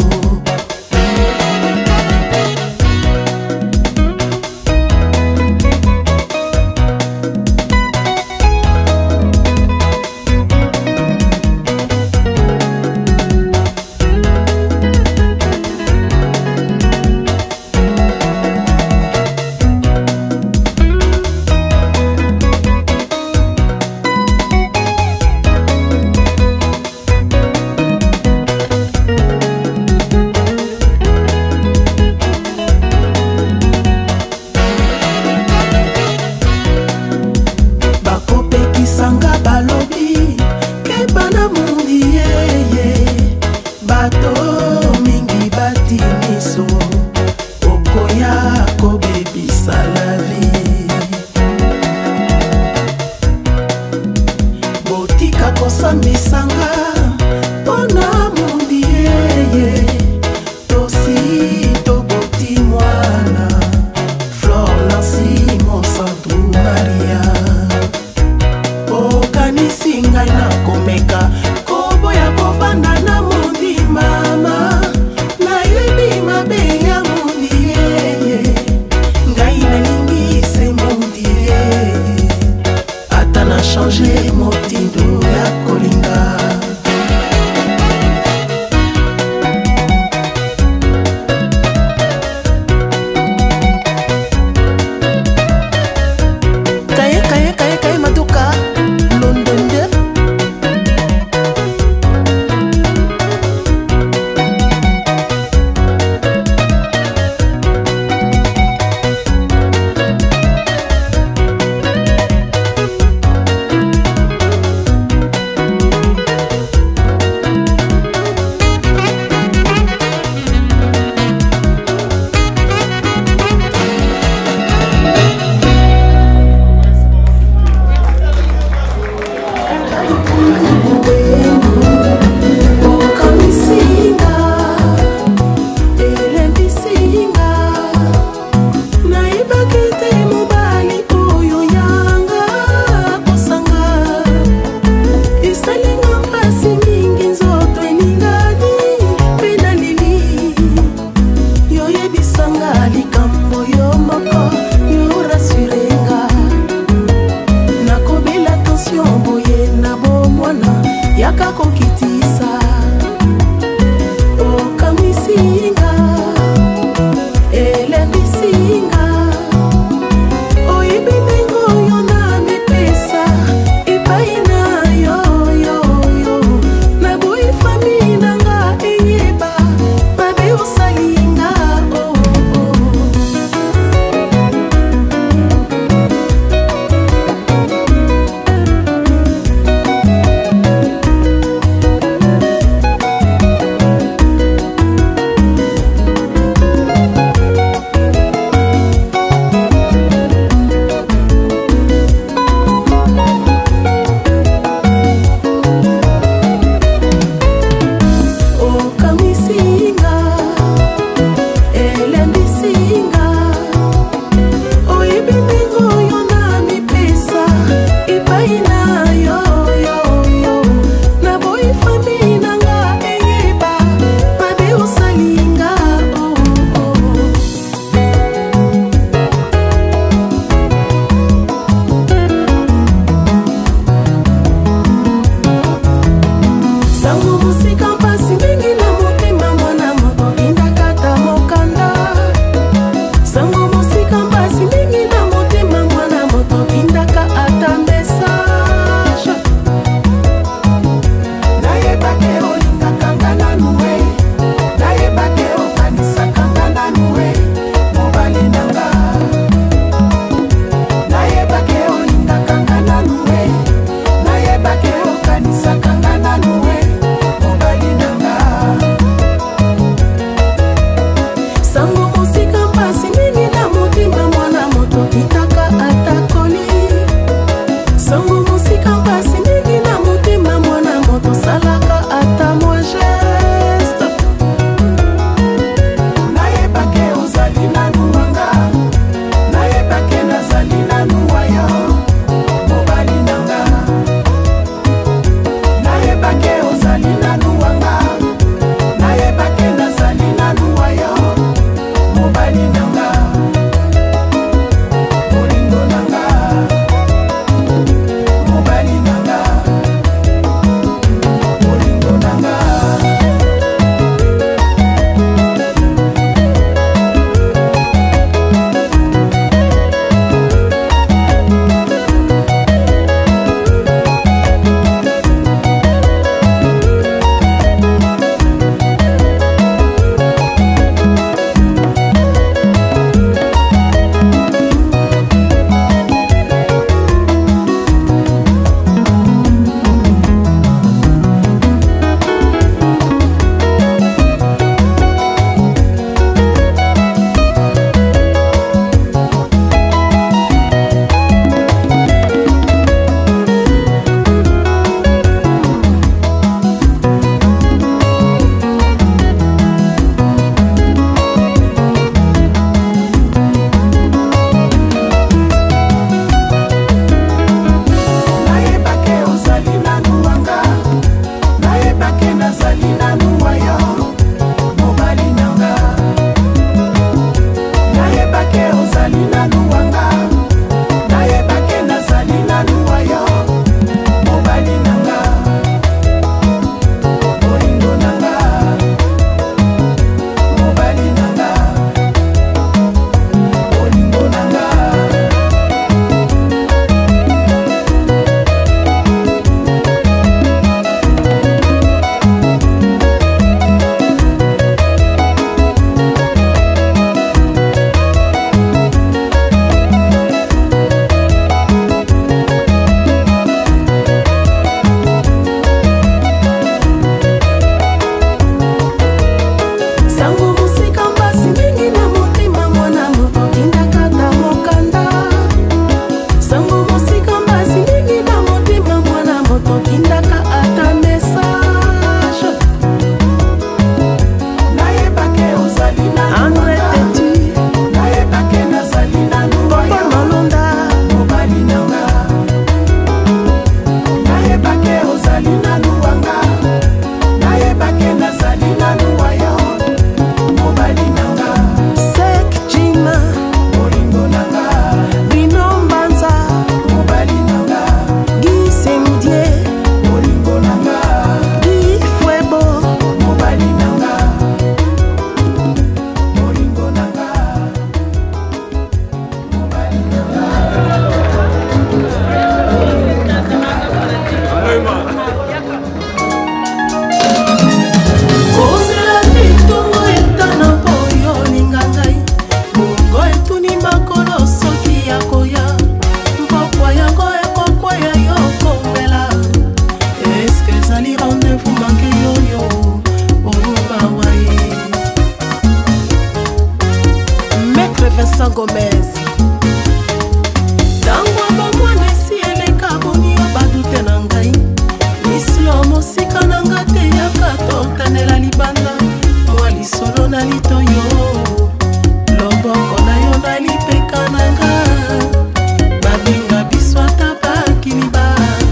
ntango bomwana esi eleka boni yo badute na ngai mislo mosika na nga te yaka tortanela libanda mwa lisolo na litoyo loboko na yo na lipeka na nga babenga biso ata bakiliba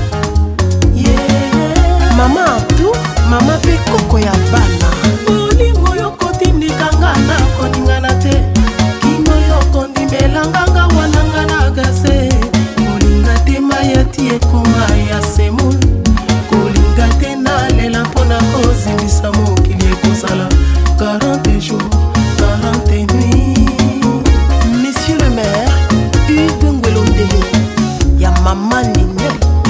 mama abdu mama mpe koko ya bana bolingo yo kotindikanga na koningana te kino yo kondimelanganga wananga na gaze kolinga te mayati ekoma ya semul kolinga te nalela mpona kozindisa mokili ekozala quarante jours quarante nuits. Monsieur le maire Hugues Ngwelondele ya mama nine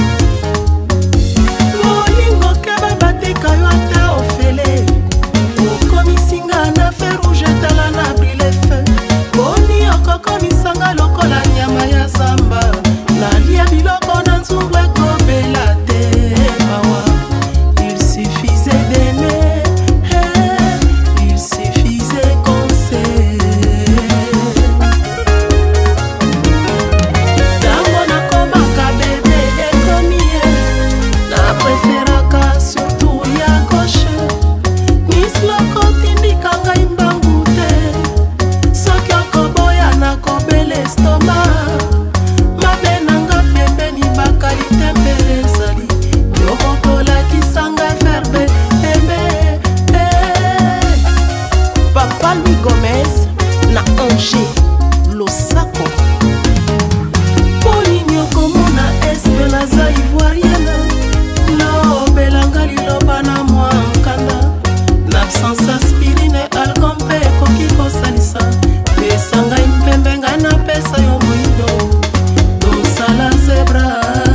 molingo keba bateka yo ata ofele okomisinga na fe rouge tala na brile fe boni okokomisanga lokola nyama ya zamba nalia biloko na nzungu ekobela te mawa il suffisait d'aimer il suffisait qu'on s'aime ntango nakomaka bebe ekomi ye na preferaka surtout ya gauche misloko tindika ngai mbangu te soki okoboya nakobela estoma mabe nanga pembeni bakalite mbele ezali yo motolakisanga verbe eme papa Louis Gomez na Angers Losako polini okomona este naza ivoirienne lobelanga liloba na mwa nkanda na absence aspirine alcool mpe ekoki kosalisa pesa ngai mpembe ngai napesa yo moindo tosala zebra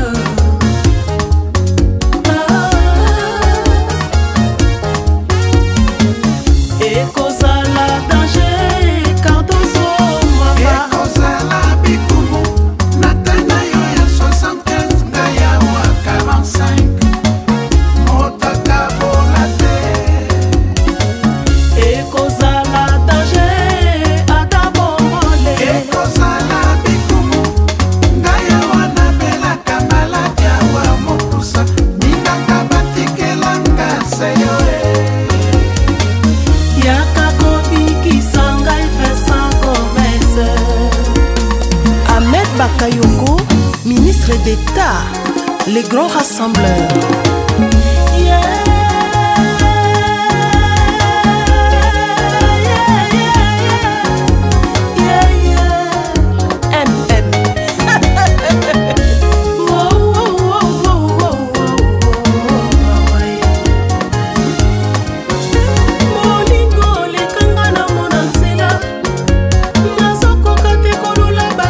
ekozala danger cardozo mama ekozala bikumu natana yo ya soixante-quinze ngai awa quarante-cinq motakabola te ekozala danger ata bombole ekozala bikumu ngai awa nabelaka maladi awa mokusa binganga batikelanga seyo yaka kobikisa ngai Vincent Gomez Ahmed Bakayoko ministre d'État les grands rassembleurs yeah.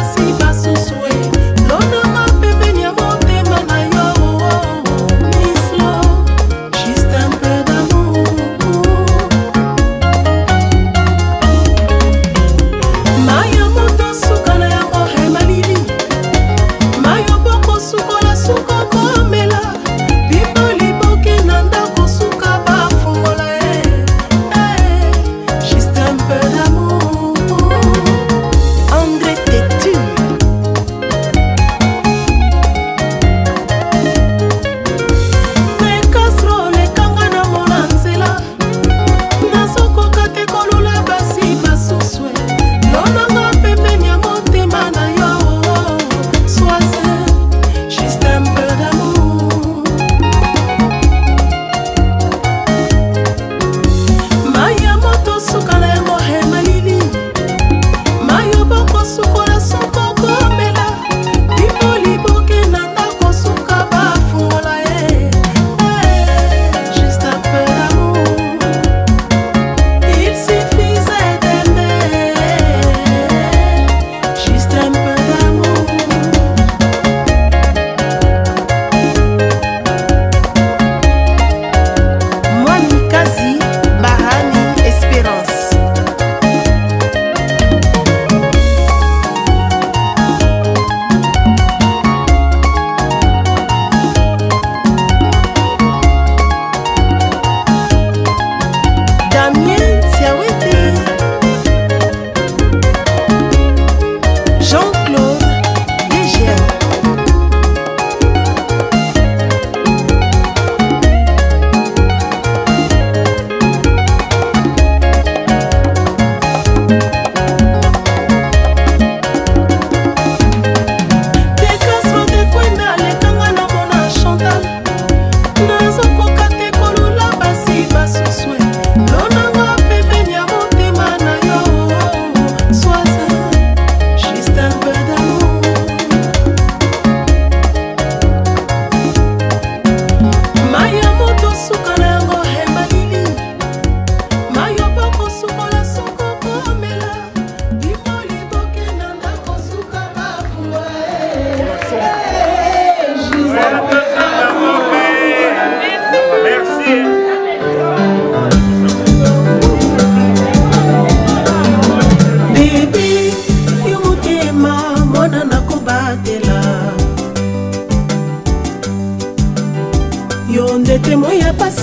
Miss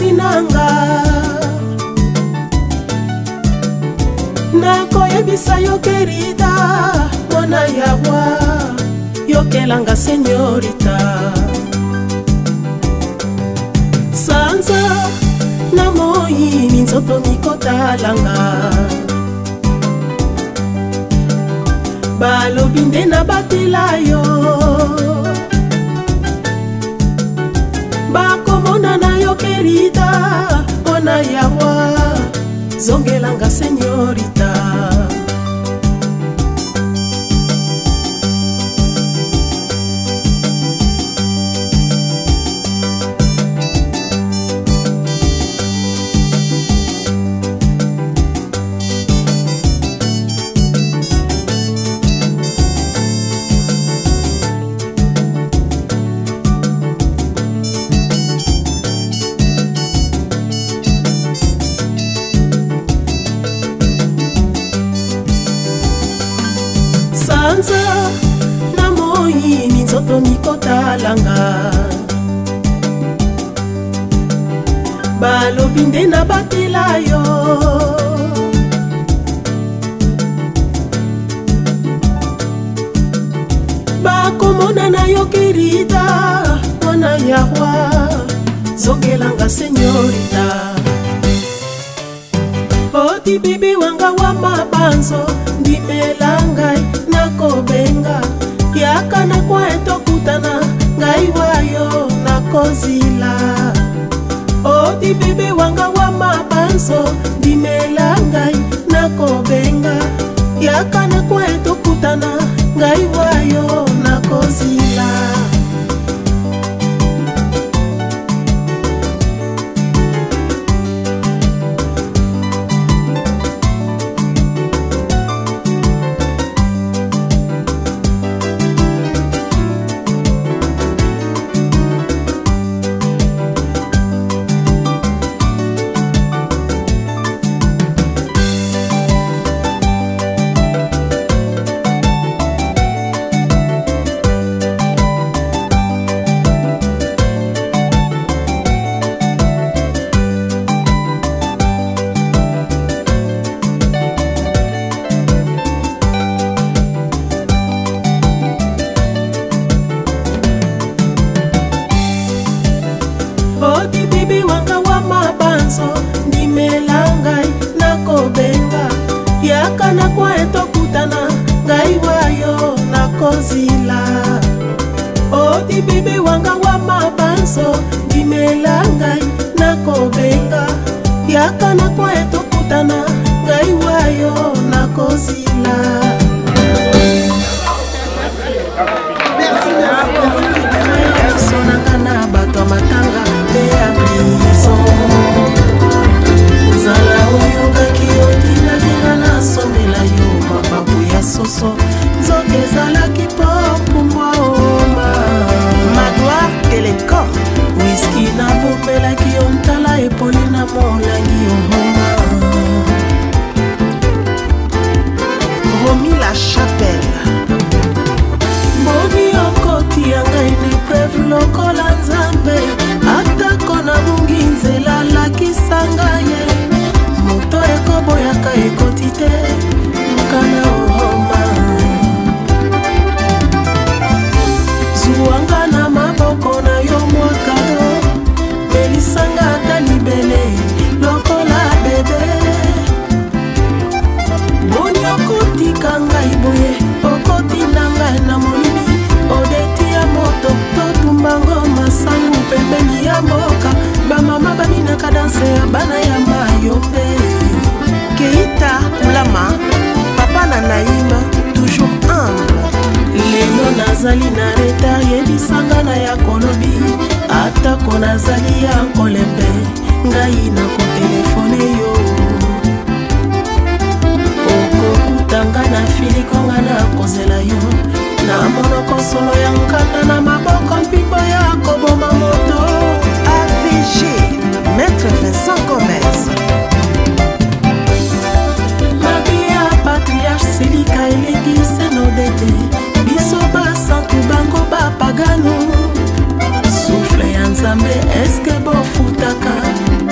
nanga nakoyebisa yo kerida mwana yawa yokelanga senyorita sanza na moyini nzoto mikotalanga balobi nde na batela yo bakomona na yo kerida mwana yawa zongelanga senyorita sanza na moyini nzoto mikotalanga balobi nde na batela yo bakomona na yo kerida mwana yawa zongelanga senyorita oti bibi wanga wa mabanzo ndimela ngai nakobenga yaka na kwa etokutana ngai wayo nakozila oti bibi wanga wa mabanzo ndimela ngai nakobenga yaka na kwa etokutana ngai wayo nakozila oti bibi wanga wa mabanzo ndimela ngai nakobenga yaka na kwa etokutana ngai wayo nakozila oti bibi wanga wa mabanzo ndimela ngai nakobenga yaka na kwa etokutana ngai wayo nakozila. Sonakana bato matanga te ya prison zala oyokaki otina binga na somela yo mababu ya soso nzoto ezalaki po kumwa oma Madoire Telecom whisky na popelaki yo ntala epoli na molangi ohoma Romy la Chapelle Boni okoti ya ngai ne preve lokola nzambe atako na mungi nzela lakisanga ye moto ekoboyaka ekoti te mokana ohoma zuwanga na maboko na yo mwakado melisanga ata libele lokola bebe boni okotika ngai boye okoti na ngai na molini odeti ya moto totumbango masangu pembeni ya mboka bamama baminaka danse ya bana ya mayombe Keita Kulama papa na Naïma toujours humble lelo nazali na retard yebisanga na ya kolobi atako nazali ya kolembe ngai na kotelefone yo okokutanga na filikonga na kozela yo na monoko solo ya nkanda na maboko mpimbo ya koboma moto A V G Maître Vincent Gomez mabia patriarche Selika eleki senodete biso basantu bango bapagano souffle ya nzambe eske bofutaka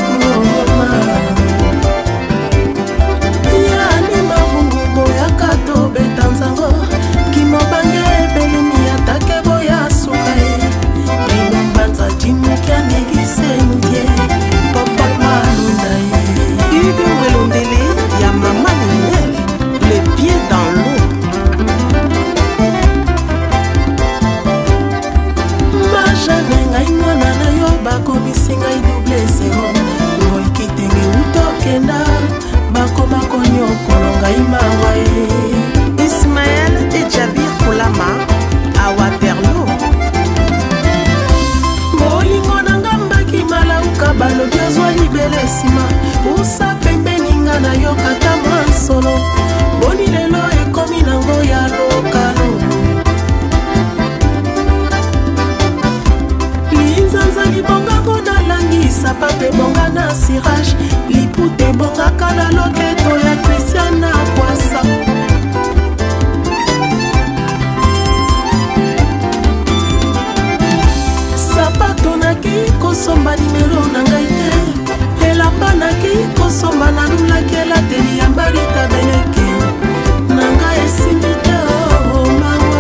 sirage lipute bongaka na loketo ya Christiana Kwasa. Sapato naki kosomba nimero na ngai te, elamba naki kosomba na lulaki elateli ya Marita Beleke na ngai esimbi te o mawa.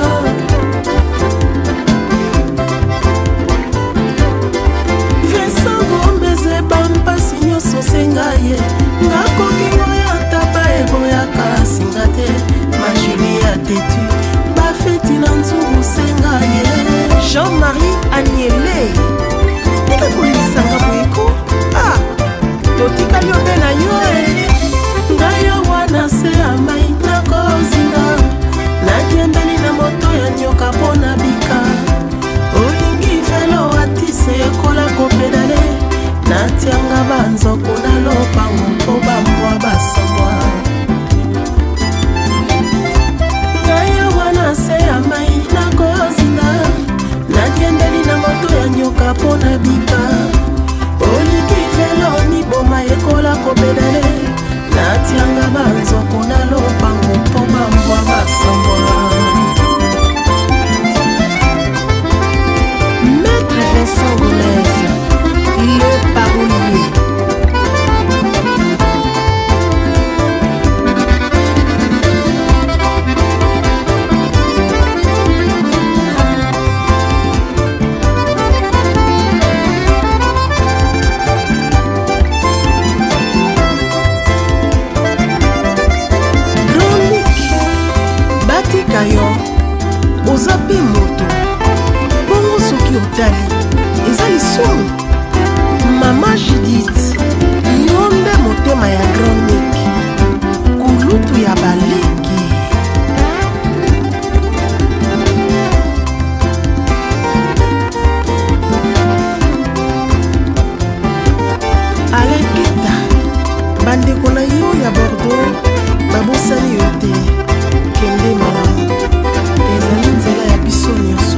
Vincent Gomez ebampasi nyonso senga ye ngakokingo ya taba eboyaka singa te majuli ya tetu bafeti na nzungu senga ye. Jean-Marie Agnelé tika kolisanga boyeko ah totikali obe na yo e ngai awa na se ya mai nakozinga nadiembeli na moto ya nyoka mpo na bika olingi velo atise ekola kopedale natianga banzoko na lopango mpo bambwa basambwa ngai awa na se ya mai nakozinga nadiembeli na moto ya nyoka mpo na bika oliki velo miboma ekola kopedale natianga banzoko na lopango mpo bambwa basambwa. Maître Vincent Gomez, le parolier. Yo ozape moto bongo soki otali eza lisumu mama Judith yo nde motema ya Gronic kulutu ya baleki aleketa bandeko na yo ya Bordeaux babosani yo te kende malamu ezali nzela ya biso nyonso.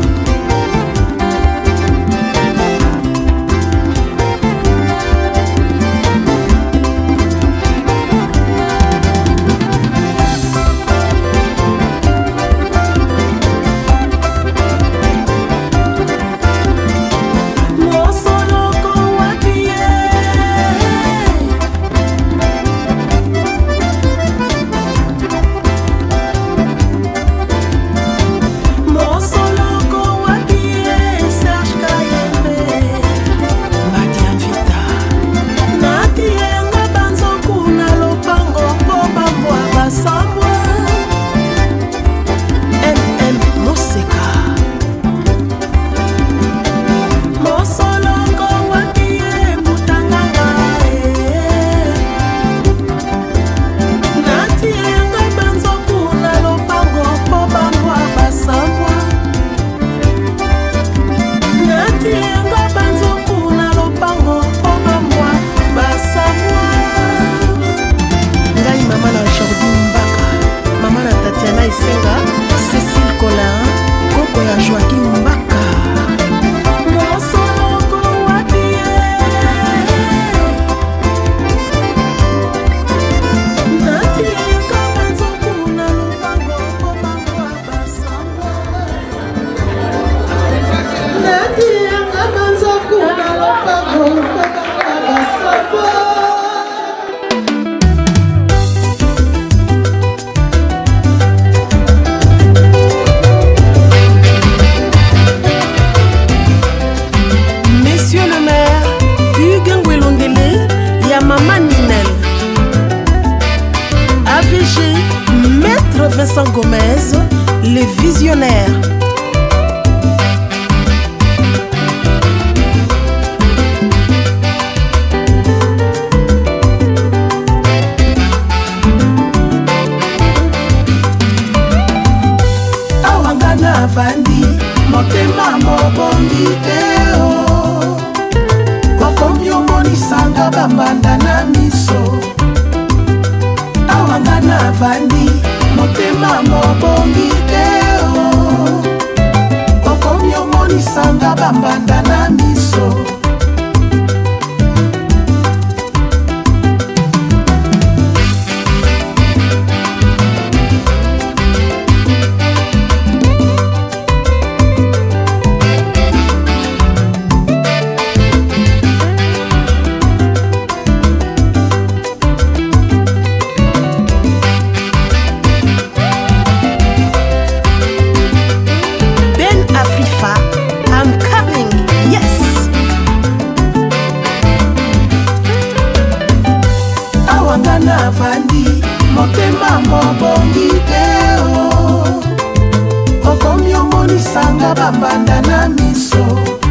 Vincent Gomez, les visionnaires. Awangana vandi, motema mobongi teo. Kokomyo moni sanga bambanda na miso. Awangana vandi, motema mobongi teo. Kokomyo moni sanga bambanda na miso. bambanda na miso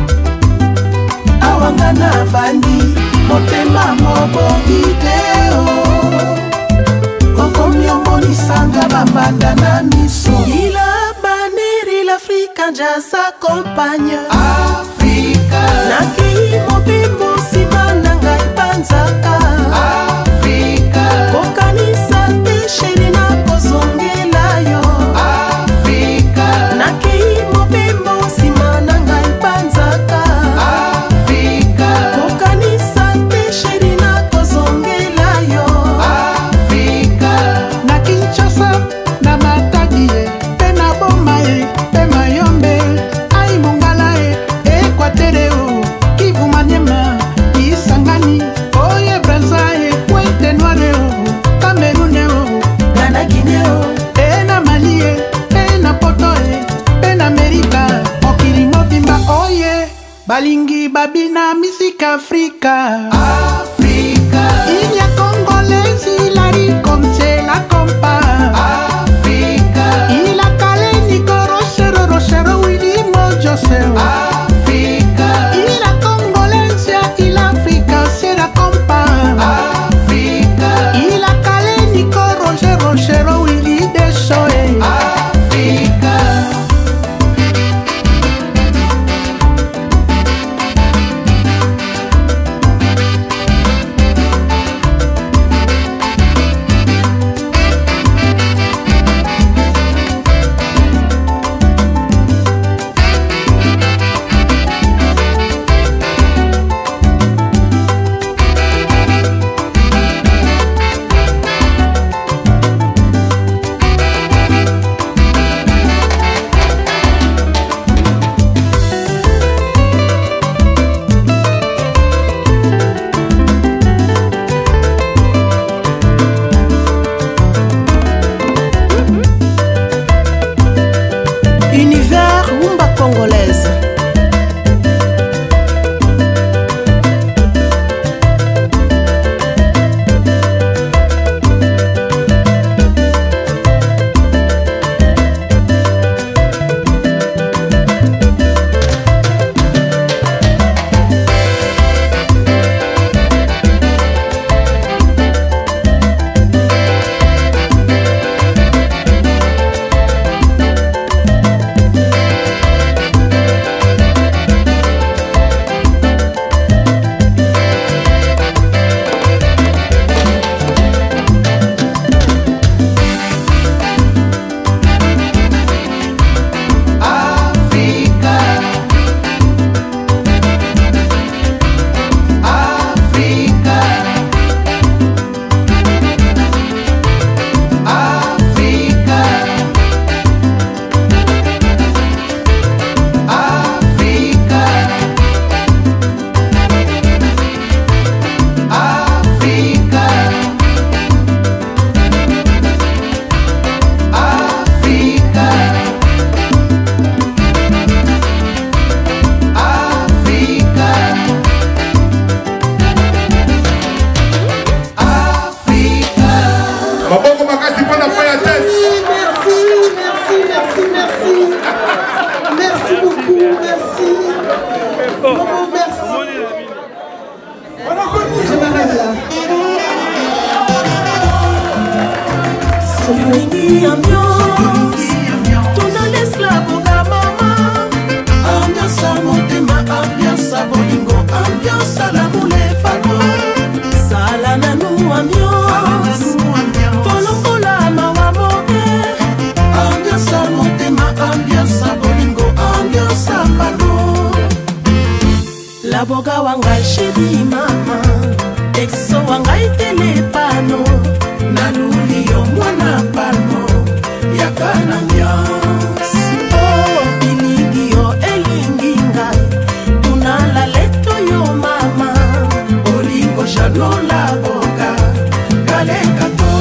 awanga na bandi motema mobongi teo okomi omonisanga bambanda na miso. Il a banni l'Afrique jazz accompagne Africa nakei mobimbo nsima na ngai panzaka Africa kokanisa te sheri nakozongela yo Africa nakei mobimbo nsima na ngai panzaka Africa kokanisa te sheri nakozongela yo Africa na Kinshasa na Matadi pe na Boma pe Mayombe ai Mongala Equateur Kivu Maniema Kisangani Oye Brazza Pointe Noire Cameroun Ghana Guinée e na Mali e na Poto e na Amerika okili mobimba oye balingi babina misika Afrika Africa il y a Congolais il a ri comme c'est la compa Africa il a calé Nico Rochero Rochero Willy Mojoseo Africa il a Congolais il Africa c'est la compa Africa il a calé Nico Roger Rochero Willy Deshoe Africa Univers rumba congolaise. Maboko makasi pona faya test. Merci, merci, merci, merci. Merci beaucoup, merci. Maman, merci. Je m'arrête là. Soningi ambiance, tuna l'esclave na mama. Ambiance a motema, ambiance a bolingo, ambiance a la moule fado. Sala na nu ambiance, tolokola mawa moke. Ambiance a motema, ambiance a bolingo, ambiance a fado. La boga wanga shedi mama, exo wanga itele pano. Naluli yo mwana palmo yakana ambiance. Oh bilingi yo elingi ngai tunala leto yo mama olingo janola boga kalekato.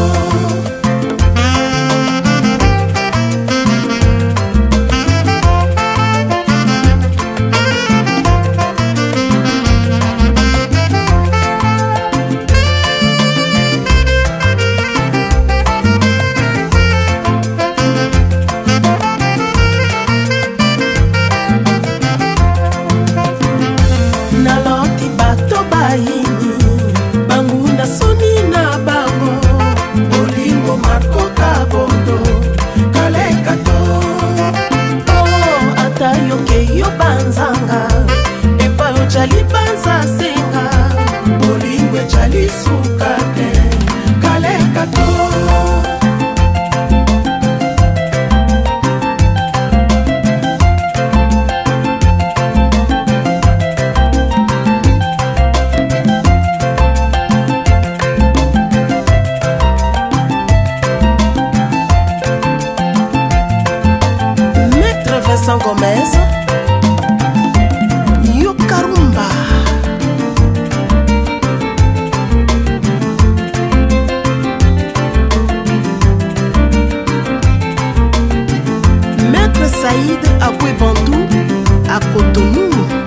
banzanga epa ojali banza senga bolingo ejali suka te kaleka to Vincent Gomez, Yokarumba, Maître Saïd Aboué Bandou à Cotonou.